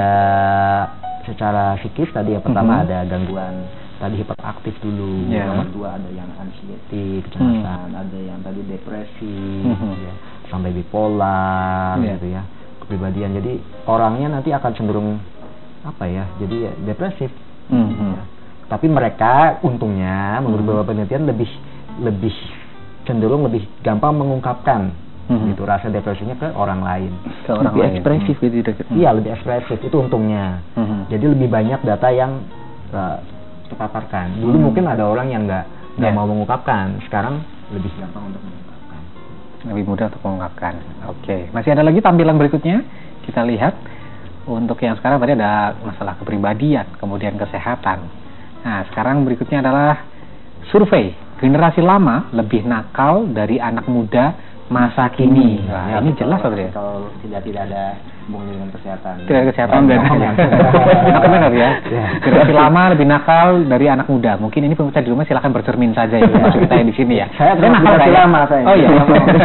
secara psikis tadi ya, pertama Hmm. ada gangguan tadi hiperaktif dulu, Ya. nomor dua ada yang anxiety, kecemasan, ada yang tadi depresi, Hmm. ya, sampai bipolar Ya. gitu ya, kepribadian. Jadi orangnya nanti akan cenderung apa ya, jadi ya, depresif. Hmm. Ya. Tapi mereka untungnya menurut Hmm. beberapa penelitian lebih lebih cenderung lebih gampang mengungkapkan Hmm. gitu rasa depresinya ke orang lain. Ke orang Lebih lain. ekspresif gitu, Dok. Iya, lebih ekspresif, itu untungnya. Hmm. Jadi lebih banyak data yang uh, terpaparkan. Dulu Hmm. mungkin ada orang yang nggak nggak Ya. mau mengungkapkan, sekarang lebih gampang untuk mengungkapkan. Lebih mudah untuk mengungkapkan. Oke, masih ada lagi tampilan berikutnya. Kita lihat untuk yang sekarang tadi ada masalah kepribadian, kemudian kesehatan. Nah, sekarang berikutnya adalah survei. Generasi lama lebih nakal dari anak muda masa kini. Wah, Ya, ini kalau- jelas sebenarnya. Kalau tidak tidak ada hubungannya dengan kesehatan. Tidak ada kesehatan Ya, dan ya. Oke, benar ya. Ya. Generasi lama lebih nakal dari anak muda. Mungkin ini pemirsa di rumah silakan bercermin saja ya, maksud kita yang di sini ya. Saya nakal generasi nggak ya? lama, saya. Oh iya.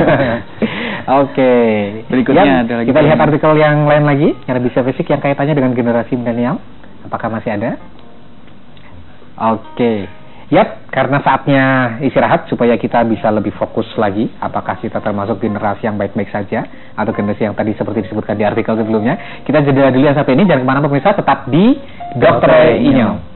Oke. Berikutnya Yang ada lagi kita lihat yang- artikel yang lain lagi yang lebih spesifik yang kaitannya dengan generasi milenial. Apakah masih ada? Oke. Yap, karena saatnya istirahat supaya kita bisa lebih fokus lagi. Apakah kita termasuk generasi yang baik-baik saja atau generasi yang tadi seperti disebutkan di artikel sebelumnya? Kita jeda dulu yang sampai ini. Jangan kemana pemirsa, tetap di Dokter Inyong.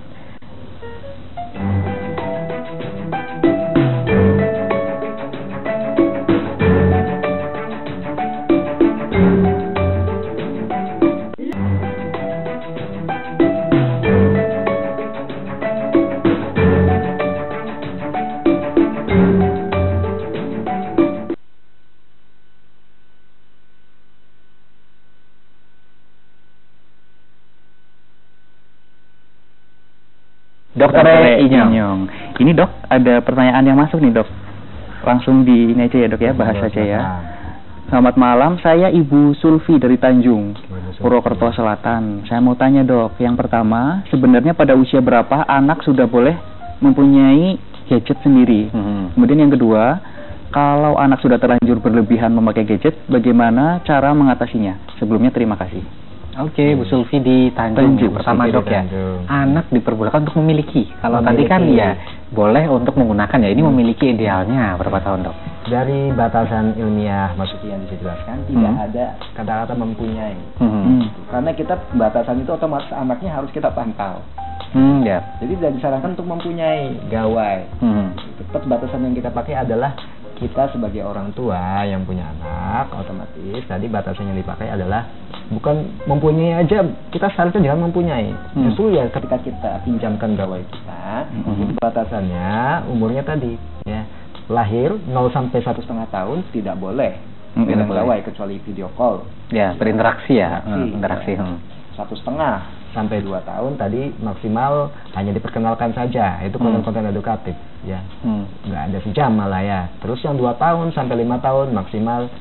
Dokter Inyong. Inyong. Ini, Dok, ada pertanyaan yang masuk nih, Dok. Langsung di ini aja ya, Dok ya, bahas saja ya. Selamat malam, saya Ibu Sulfi dari Tanjung, Purwokerto Selatan. Saya mau tanya, Dok, yang pertama, sebenarnya pada usia berapa anak sudah boleh mempunyai gadget sendiri? Hmm. Kemudian yang kedua, kalau anak sudah terlanjur berlebihan memakai gadget, bagaimana cara mengatasinya? Sebelumnya terima kasih. Oke, Bu Sulfi di Tanjung. Tanjung, Pertama, Sulfi di Dok ya. Tanjung. Anak diperbolehkan untuk memiliki. Kalau Memiliki. tadi kan ya boleh untuk menggunakan ya. Ini memiliki idealnya berapa tahun, Dok? Dari batasan ilmiah, maksudnya yang bisa dijelaskan, tidak Hmm. ada kata-kata mempunyai. Hmm. Karena kita batasan itu otomatis anaknya harus kita pantau. Hmm, ya. Jadi tidak disarankan untuk mempunyai gawai. Hmm. Tetap batasan yang kita pakai adalah kita sebagai orang tua yang punya anak, otomatis tadi batasan yang dipakai adalah bukan mempunyai aja, kita seharusnya jangan mempunyai. Hmm. Justru ya ketika kita pinjamkan gawai kita, Hmm. itu batasannya umurnya tadi ya lahir nol sampai satu setengah tahun tidak boleh Hmm, dengan tidak boleh. gawai kecuali video call. Ya, berinteraksi ya. Interaksi, Hmm, interaksi. ya. Hmm. Satu setengah sampai dua tahun tadi maksimal hanya diperkenalkan saja, itu konten-konten edukatif ya, Hmm. nggak ada sejam malah ya. Terus yang dua tahun sampai lima tahun maksimal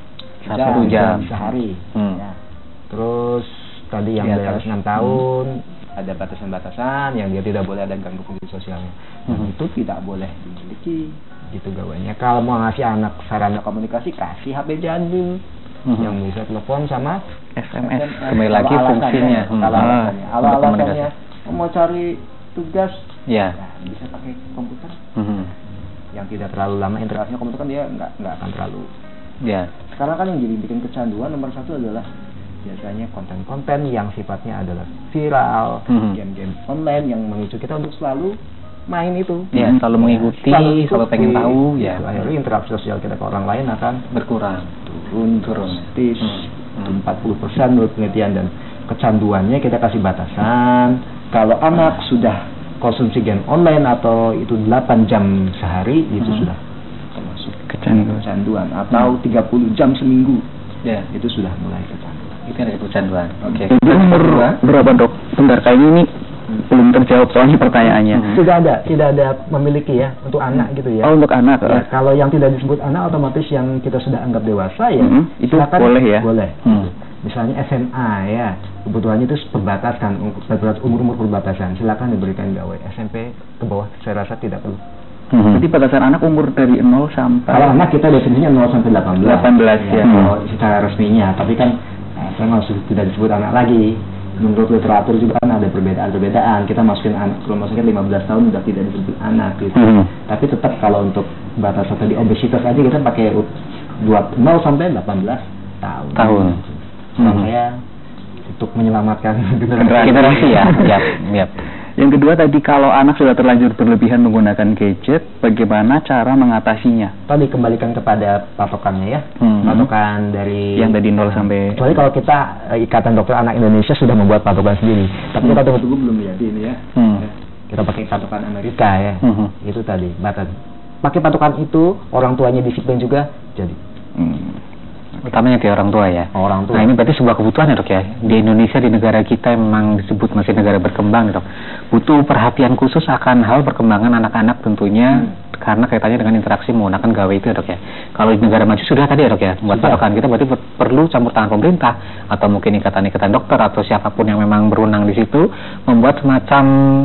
Satu jam sehari. Hmm. Ya. Terus tadi yang Di di atas. atas enam tahun hmm. ada batasan-batasan yang dia tidak boleh ada ganggu fungsi sosialnya. Dan Hmm. itu tidak boleh dimiliki. Gitu gawainya. Kalau mau ngasih anak sarana komunikasi, kasih H P jadul Hmm. yang bisa telepon sama S M S. Kembali lagi Kalau fungsinya. alasannya, Kalau Hmm. alasannya, kalau Untuk alasannya mau cari tugas, Ya. ya bisa pakai komputer. Hmm. Yang tidak terlalu lama interaksinya komputer kan dia nggak nggak akan terlalu. Ya. Sekarang kan yang jadi bikin kecanduan nomor satu adalah biasanya konten-konten yang sifatnya adalah viral, Hmm. game-game online yang memicu kita untuk selalu main itu. Ya, selalu mengikuti, Selalu selalu pengen ikuti. tahu, ya. Gitu. Akhirnya interaksi sosial kita ke orang lain akan Berkurang. turun drastis empat puluh persen menurut penelitian. Dan kecanduannya kita kasih batasan. Kalau anak sudah konsumsi game online atau itu delapan jam sehari, itu Hmm. sudah termasuk Kecanduan. kecanduan. Atau tiga puluh jam seminggu, Ya. itu sudah mulai kecanduan. Itu yang disebut kecanduan. Oke. Itu umur berapa dok? Bentar, kayaknya ini belum terjawab soalnya pertanyaannya. Hmm. Tidak ada, tidak ada memiliki ya untuk anak gitu ya. Oh, untuk anak. Ya, kalau yang tidak disebut anak otomatis yang kita sudah anggap dewasa ya, Mhm, itu silakan, boleh ya? Boleh. Hmm. Misalnya S M A ya, kebutuhannya itu berbatas kan, umur-umur berbatasan. Silakan diberikan gawai. S M P ke bawah saya rasa tidak perlu. Hmm. Jadi batasan anak umur dari nol sampai Kalau anak kita definisinya nol sampai delapan belas. delapan belas ya. Kalau secara resminya, tapi kan eh, saya nggak usah tidak disebut anak lagi. Menurut literatur juga kan ada perbedaan-perbedaan. Kita masukin anak ke rumah sakit lima belas tahun sudah tidak disebut anak gitu. Hmm. Tapi tetap kalau untuk batasan tadi obesitas aja kita pakai u- dua nol sampai delapan belas tahun. Tahun. Menurut Hmm. saya untuk menyelamatkan Generasi, generasi ya. Yap, yap. Yang kedua tadi, kalau anak sudah terlanjur berlebihan menggunakan gadget, bagaimana cara mengatasinya? Tadi kembalikan kepada patokannya ya. Hmm. Patokan dari Yang tadi nol sampai kecuali kalau kita eh, Ikatan Dokter Anak Indonesia sudah membuat patokan sendiri. Tapi kita tunggu-tunggu belum jadi ini ya. Hmm. Kita pakai patokan Amerika ya. Hmm. Itu tadi batas. Pakai patokan itu, orang tuanya disiplin juga jadi. hmm. Utamanya ke orang tua ya. Orang tua. Nah, ini berarti sebuah kebutuhan ya dok ya. Di Indonesia, di negara kita memang disebut masih negara berkembang dok. Butuh perhatian khusus akan hal perkembangan anak-anak tentunya. Hmm. Karena kaitannya dengan interaksi menggunakan gawai itu ya dok ya. Kalau di negara maju sudah tadi ya dok ya, buat Sudah. patokan kita berarti per- perlu campur tangan pemerintah atau mungkin ikatan-ikatan dokter atau siapapun yang memang berwenang di situ membuat semacam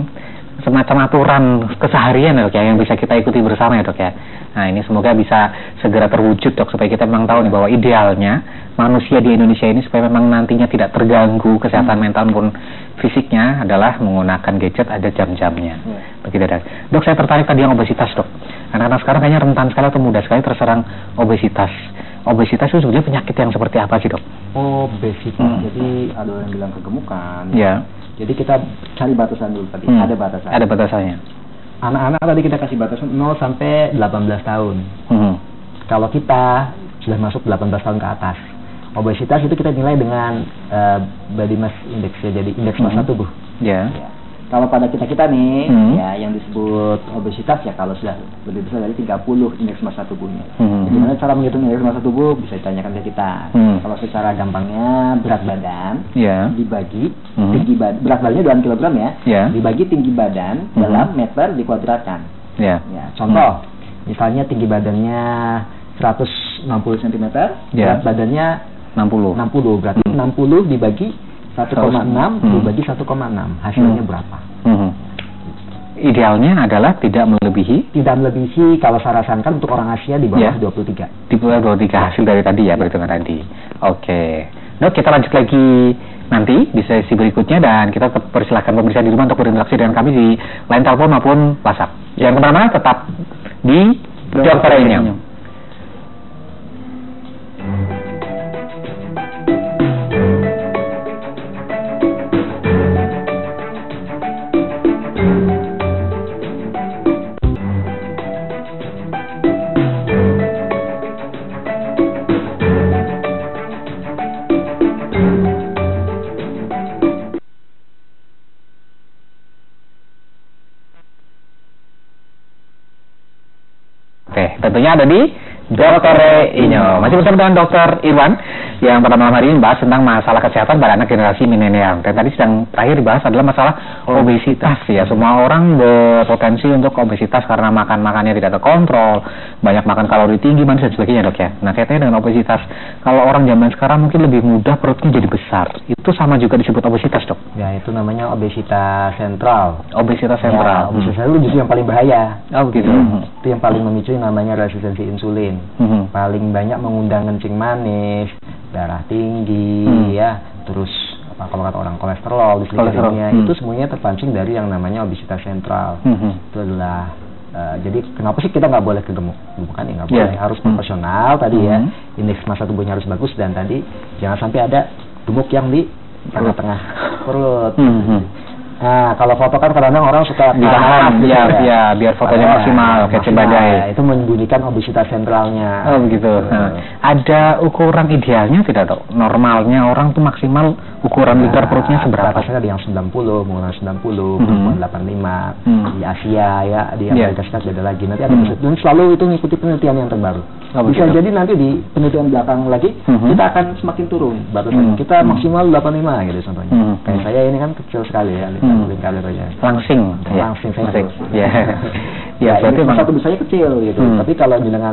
semacam aturan keseharian ya dok ya, yang bisa kita ikuti bersama ya dok ya. Nah, ini semoga bisa segera terwujud dok, supaya kita memang tahu nih bahwa idealnya manusia di Indonesia ini supaya memang nantinya tidak terganggu kesehatan Hmm. mental maupun fisiknya adalah menggunakan gadget ada jam-jamnya. Ya. Begitu dok. Dok, saya tertarik tadi yang obesitas dok. Anak-anak sekarang kayaknya rentan sekali atau mudah sekali terserang obesitas. Obesitas itu sebetulnya penyakit yang seperti apa sih dok? Obesitas. Hmm. Jadi ada orang bilang kegemukan. Ya. Jadi kita cari batasan dulu tadi. Hmm. Ada batasan. Ada batasannya. Anak-anak tadi kita kasih batasan nol sampai delapan belas tahun. Hmm. Kalau kita sudah masuk delapan belas tahun ke atas, obesitas itu kita nilai dengan eh, body mass index ya, jadi indeks massa Hmm. tubuh. Ya. Ya. Kalau pada kita kita nih, Hmm. ya yang disebut obesitas ya kalau sudah lebih besar dari tiga puluh indeks massa tubuhnya. Hmm. Gimana cara menghitung indeks massa tubuh bisa ditanyakan ke kita. Hmm. Kalau secara gampangnya berat badan Ya. dibagi Hmm. tinggi badan, berat badannya dua kilogram ya, Ya. dibagi tinggi badan Hmm. dalam meter dikuadratkan. Ya. Ya, contoh, misalnya tinggi badannya seratus enam puluh sentimeter, Ya. berat badannya enam puluh. enam puluh, berarti Hmm. enam puluh dibagi satu koma enam Hmm. dibagi satu koma enam, hasilnya Hmm. berapa? Hmm. Idealnya adalah tidak melebihi Tidak melebihi, kalau saya rasakan untuk orang Asia di bawah Ya. dua puluh tiga. di bawah dua puluh tiga hasil dari tadi ya, perhitungan tadi. Oke. Dok, kita lanjut lagi nanti di sesi berikutnya dan kita tetap persilahkan pemirsa di rumah untuk berinteraksi dengan kami di line telepon maupun WhatsApp. Jangan kemana-mana, tetap di Dokter Inyong. Oke, tentunya ada di Dokter Inyo. Masih bersama dengan Dokter Irwan yang pada malam hari ini membahas tentang masalah kesehatan pada anak generasi milenial. Dan tadi sedang terakhir dibahas adalah masalah obesitas ya. Semua orang berpotensi untuk obesitas karena makan makannya tidak terkontrol, banyak makan kalori tinggi, manis dan sebagainya, Dok ya. Nah, kaitannya dengan obesitas, kalau orang zaman sekarang mungkin lebih mudah perutnya jadi besar. Itu sama juga disebut obesitas, Dok. Ya, itu namanya obesitas sentral. Obesitas sentral. Ya, obesitas sentral itu justru yang paling bahaya. Oh, begitu. Hmm. Itu yang paling memicu yang namanya resistensi insulin. Hmm. Paling banyak mengundang kencing manis, darah tinggi, hmm. ya, terus apa kalau kata orang kolesterol, dislipidemia, hmm. itu semuanya terpancing dari yang namanya obesitas sentral. Hmm. Itu adalah uh, jadi kenapa sih kita nggak boleh kegemuk? Bukan ya nggak boleh, yeah. harus proporsional hmm. tadi ya, indeks massa tubuhnya harus bagus dan tadi jangan sampai ada gemuk yang di tengah-tengah perut. Hmm. Nah, kalau foto kan kadang-kadang orang suka ditahan, ya, ya, ya, biar fotonya Padahal, maksimal, kayak badai. Ya, itu menyembunyikan obesitas sentralnya. Oh, begitu. Nah, ada ukuran idealnya tidak, Dok? Normalnya orang tuh maksimal ukuran nah, liter perutnya seberapa? Batasnya ada yang sembilan puluh, menggunakan sembilan puluh, hmm. delapan puluh lima, hmm. di Asia ya, di Amerika yeah. Serikat beda lagi. Nanti ada hmm. dan selalu itu mengikuti penelitian yang terbaru. Oh, bisa begitu. Jadi nanti di penelitian belakang lagi hmm. kita akan semakin turun batasannya. Hmm. Kita maksimal delapan puluh lima gitu contohnya. Hmm. Kayak saya ini kan kecil sekali ya, liter hmm. kalorinya. Langsing, langsing saya terus. Ya, ya, berarti masa tubuh saya kecil gitu. Hmm. Tapi kalau dengan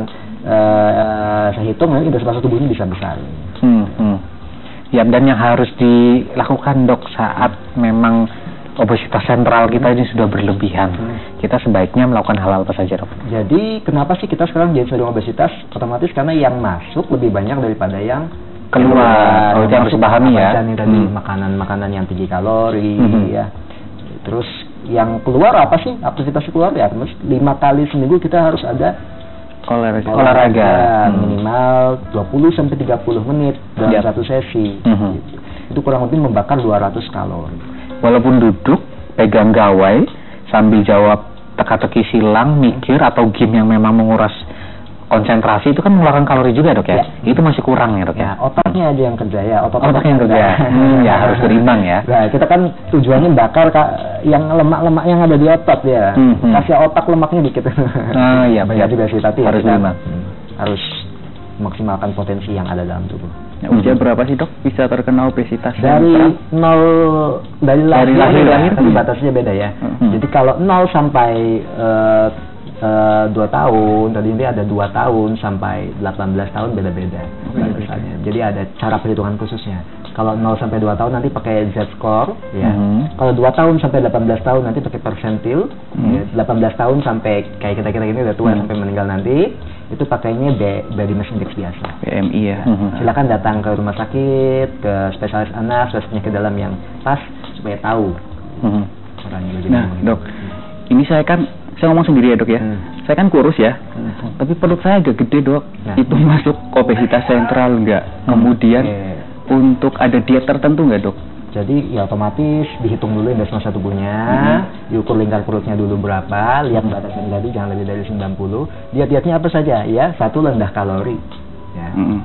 uh, saya hitung, indeks massa tubuhnya bisa besar. Hmm. Hmm. Ya, dan yang harus dilakukan, Dok, saat memang obesitas sentral kita ini sudah berlebihan, hmm. kita sebaiknya melakukan hal apa saja, Dok? Jadi kenapa sih kita sekarang jadi sering obesitas? Otomatis karena yang masuk lebih banyak daripada yang keluar. Oh, itu yang harus dipahami ya. Dan tadi hmm. makanan-makanan yang tinggi kalori, hmm. ya. Terus yang keluar apa sih? Aktivitas keluar ya, terus lima kali seminggu kita harus ada olahraga, olahraga hmm. minimal dua puluh sampai tiga puluh menit dalam yep. satu sesi. Hmm. Gitu. Itu kurang lebih membakar dua ratus kalori. Walaupun duduk, pegang gawai, sambil jawab teka-teki silang, mikir atau game yang memang menguras konsentrasi, itu kan mengeluarkan kalori juga, Dok ya? Ya. Itu masih kurang ya, Dok ya? Ya, otaknya aja yang kerja ya, otot otaknya yang kerja. hmm, ya harus berimbang ya. Nah, kita kan tujuannya bakar ka, yang lemak-lemak yang ada di otot ya. Hmm, hmm. Kasih otak lemaknya dikit. Ah, iya, banyak juga sih, tapi harus ya, berimbang. Hmm, harus maksimalkan potensi yang ada dalam tubuh. Ya, usia hmm. berapa sih, Dok, bisa terkena obesitas? Dari nol dari lahir, dari lahir, lahir tapi batasnya beda ya. Hmm. Jadi kalau nol sampai uh, Uh, dua tahun, tadi ini ada dua tahun sampai delapan belas tahun beda-beda batasannya. Jadi ada cara perhitungan khususnya. Kalau nol sampai dua tahun nanti pakai Z-score ya. Mm-hmm. Kalau dua tahun sampai delapan belas tahun nanti pakai persentil. Mm-hmm. Ya. delapan belas tahun sampai kayak kita-kita ini udah tua mm-hmm. sampai meninggal nanti itu pakainya body mass index biasa. B M I ya. Mm-hmm. Silakan datang ke rumah sakit, ke spesialis anak, spesialis penyakit dalam yang pas supaya tahu. Mm-hmm. Nah, Dok, ini saya kan saya ngomong sendiri ya, Dok ya. Hmm. Saya kan kurus ya, hmm. tapi perut saya agak gede, Dok. Nah. Itu masuk obesitas sentral enggak? Hmm. Kemudian okay. untuk ada diet tertentu enggak, Dok? Jadi ya otomatis dihitung dulu indeks massa tubuhnya, hmm. diukur lingkar perutnya dulu berapa, lihat batasnya tadi jangan lebih dari sembilan puluh. Diet-dietnya apa saja? Ya, satu rendah kalori. Ya. Hmm.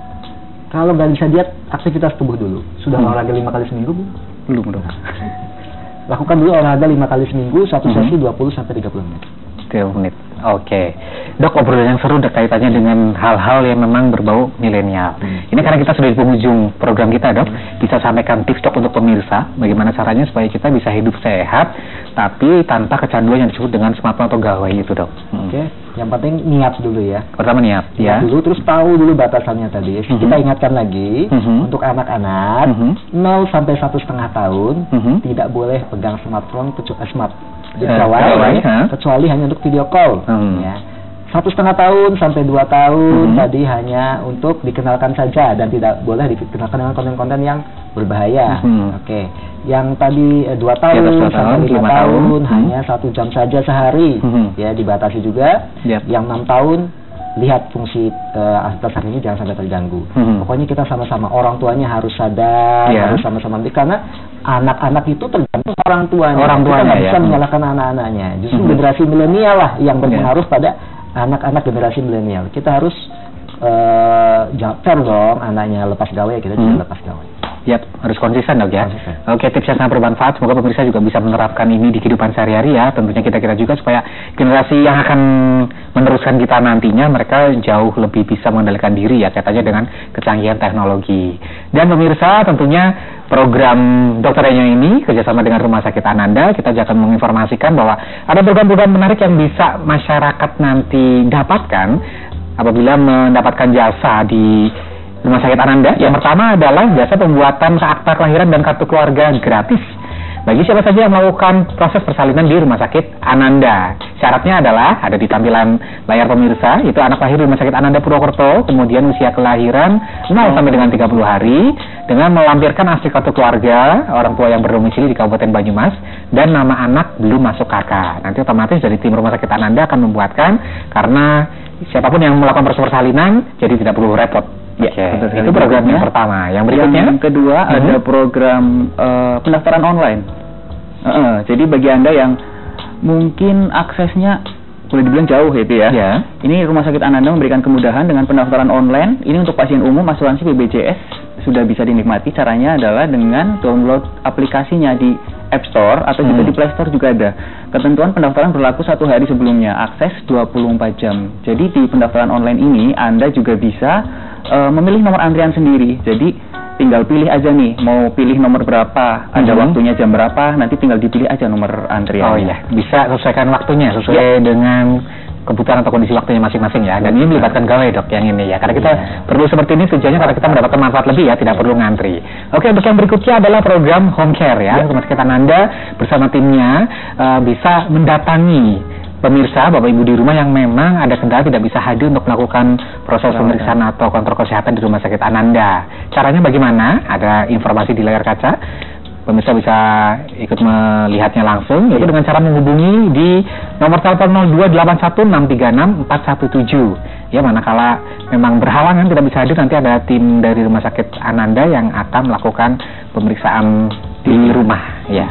Kalau nggak bisa diet, aktivitas tubuh dulu. Sudah hmm. olahraga lima kali seminggu belum? Belum, Dok. Lakukan dulu olahraga lima kali seminggu, satu mm-hmm. sesi dua puluh sampai tiga puluh menit. tiga puluh menit. Oke. Okay. Dok, obrolan yang seru ada kaitannya dengan hal-hal yang memang berbau milenial. Hmm. Ini karena kita sudah di penghujung program kita, Dok. Bisa sampaikan tips, Dok, untuk pemirsa bagaimana caranya supaya kita bisa hidup sehat tapi tanpa kecanduan yang disebut dengan smartphone atau gawai itu, Dok. Hmm. Oke. Okay. Yang penting niat dulu ya. Pertama niat, niat ya. Dulu, terus tahu dulu batasannya tadi. Mm-hmm. Kita ingatkan lagi mm-hmm. untuk anak-anak mm-hmm. nol sampai satu setengah tahun mm-hmm. tidak boleh pegang smartphone kecuali smart. Kecuali, uh, kecuali hanya untuk video call. Hmm. Ya. Satu setengah tahun sampai dua tahun hmm. tadi hanya untuk dikenalkan saja dan tidak boleh dikenalkan dengan konten-konten yang berbahaya. Hmm. Oke. Okay. Yang tadi eh, dua tahun ya, sampai lima tahun, tahun hmm. hanya satu jam saja sehari. Hmm. Ya, dibatasi juga. Yep. Yang enam tahun lihat fungsi uh, aktivitas hari ini jangan sampai terganggu. Hmm. Pokoknya kita sama-sama, orang tuanya harus sadar, yeah. harus sama-sama, karena anak-anak itu tergantung orang tuanya. Orang tuanya kita nggak bisa ya. menyalahkan anak-anaknya. Justru hmm. generasi milenial lah yang berpengaruh yeah. pada anak-anak generasi milenial. Kita harus uh, fair dong, anaknya lepas gawe, kita juga hmm. lepas gawe. Ya, harus konsisten dok ya. Konsisten. Oke, tips yang sangat bermanfaat. Semoga pemirsa juga bisa menerapkan ini di kehidupan sehari-hari ya. Tentunya kita-kita juga supaya generasi yang akan meneruskan kita nantinya mereka jauh lebih bisa mengendalikan diri ya, katanya dengan kecanggihan teknologi. Dan pemirsa, tentunya program Dokter Enyo ini kerjasama dengan Rumah Sakit Ananda, kita juga akan menginformasikan bahwa ada program-program menarik yang bisa masyarakat nanti dapatkan apabila mendapatkan jasa di Rumah Sakit Ananda. Yang pertama adalah jasa pembuatan akta kelahiran dan kartu keluarga gratis bagi siapa saja yang melakukan proses persalinan di Rumah Sakit Ananda. Syaratnya adalah ada di tampilan layar pemirsa, itu anak lahir di Rumah Sakit Ananda Purwokerto, kemudian usia kelahiran nol sampai dengan tiga puluh hari, dengan melampirkan asli kartu keluarga orang tua yang berdomisili di Kabupaten Banyumas, dan nama anak belum masuk K K. Nanti otomatis dari tim Rumah Sakit Ananda akan membuatkan, karena siapapun yang melakukan proses persalinan jadi tidak perlu repot. Ya, okay. Itu program yang pertama. Yang berikutnya, yang kedua hmm. ada program uh, pendaftaran online. Uh, uh, jadi bagi Anda yang mungkin aksesnya boleh dibilang jauh itu ya. Yeah. Ini Rumah Sakit Ananda memberikan kemudahan dengan pendaftaran online. Ini untuk pasien umum asuransi B P J S sudah bisa dinikmati. Caranya adalah dengan download aplikasinya di App Store atau juga hmm. di Play Store juga ada. Ketentuan pendaftaran berlaku satu hari sebelumnya, akses dua puluh empat jam. Jadi di pendaftaran online ini Anda juga bisa uh, memilih nomor antrian sendiri. Jadi tinggal pilih aja nih, mau pilih nomor berapa, ada hmm. waktunya jam berapa, nanti tinggal dipilih aja nomor antrian. Oh iya, bisa sesuaikan waktunya sesuai ya. dengan kebutuhan atau kondisi waktunya masing-masing ya. Dan ini melibatkan gawe dok yang ini ya, karena kita yeah. perlu seperti ini tujuannya karena kita mendapatkan manfaat lebih ya, tidak perlu ngantri. Oke, untuk yang berikutnya adalah program home care ya. Rumah Sakit Ananda bersama timnya uh, bisa mendatangi pemirsa, Bapak Ibu di rumah yang memang ada kendala tidak bisa hadir untuk melakukan proses pemeriksaan atau kontrol kesehatan di Rumah Sakit Ananda. Caranya bagaimana? Ada informasi di layar kaca. Pemirsa bisa ikut melihatnya langsung, yaitu dengan cara menghubungi di nomor telepon nol dua delapan satu enam tiga enam empat satu tujuh. Ya, manakala memang berhalangan tidak bisa hadir, nanti ada tim dari Rumah Sakit Ananda yang akan melakukan pemeriksaan di rumah. Ya.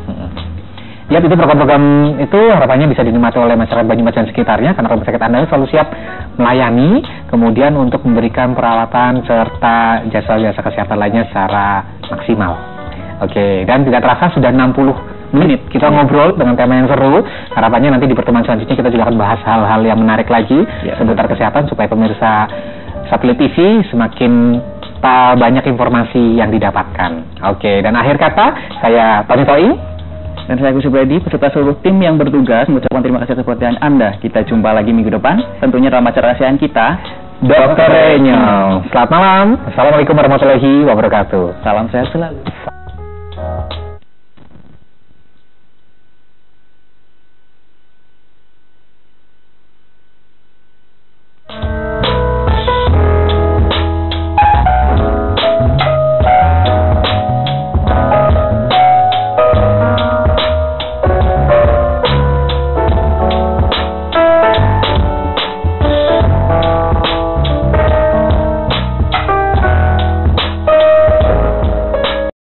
Ya, itu program-program itu harapannya bisa dinikmati oleh masyarakat Banyumas dan sekitarnya, karena Rumah Sakit Ananda selalu siap melayani, kemudian untuk memberikan perawatan serta jasa-jasa kesehatan lainnya secara maksimal. Oke, dan tidak terasa sudah enam puluh menit kita ngobrol dengan tema yang seru. Harapannya nanti di pertemuan selanjutnya kita juga akan bahas hal-hal yang menarik lagi ya, seputar kesehatan supaya pemirsa Satelit T V semakin banyak informasi yang didapatkan. Oke, dan akhir kata saya Tony Toi dan saya Gus Subredi beserta seluruh tim yang bertugas mengucapkan terima kasih atas perhatian Anda. Kita jumpa lagi minggu depan, tentunya dalam acara kasihan kita Dokter Enyo. Selamat malam. Assalamualaikum warahmatullahi wabarakatuh. Salam sehat selalu.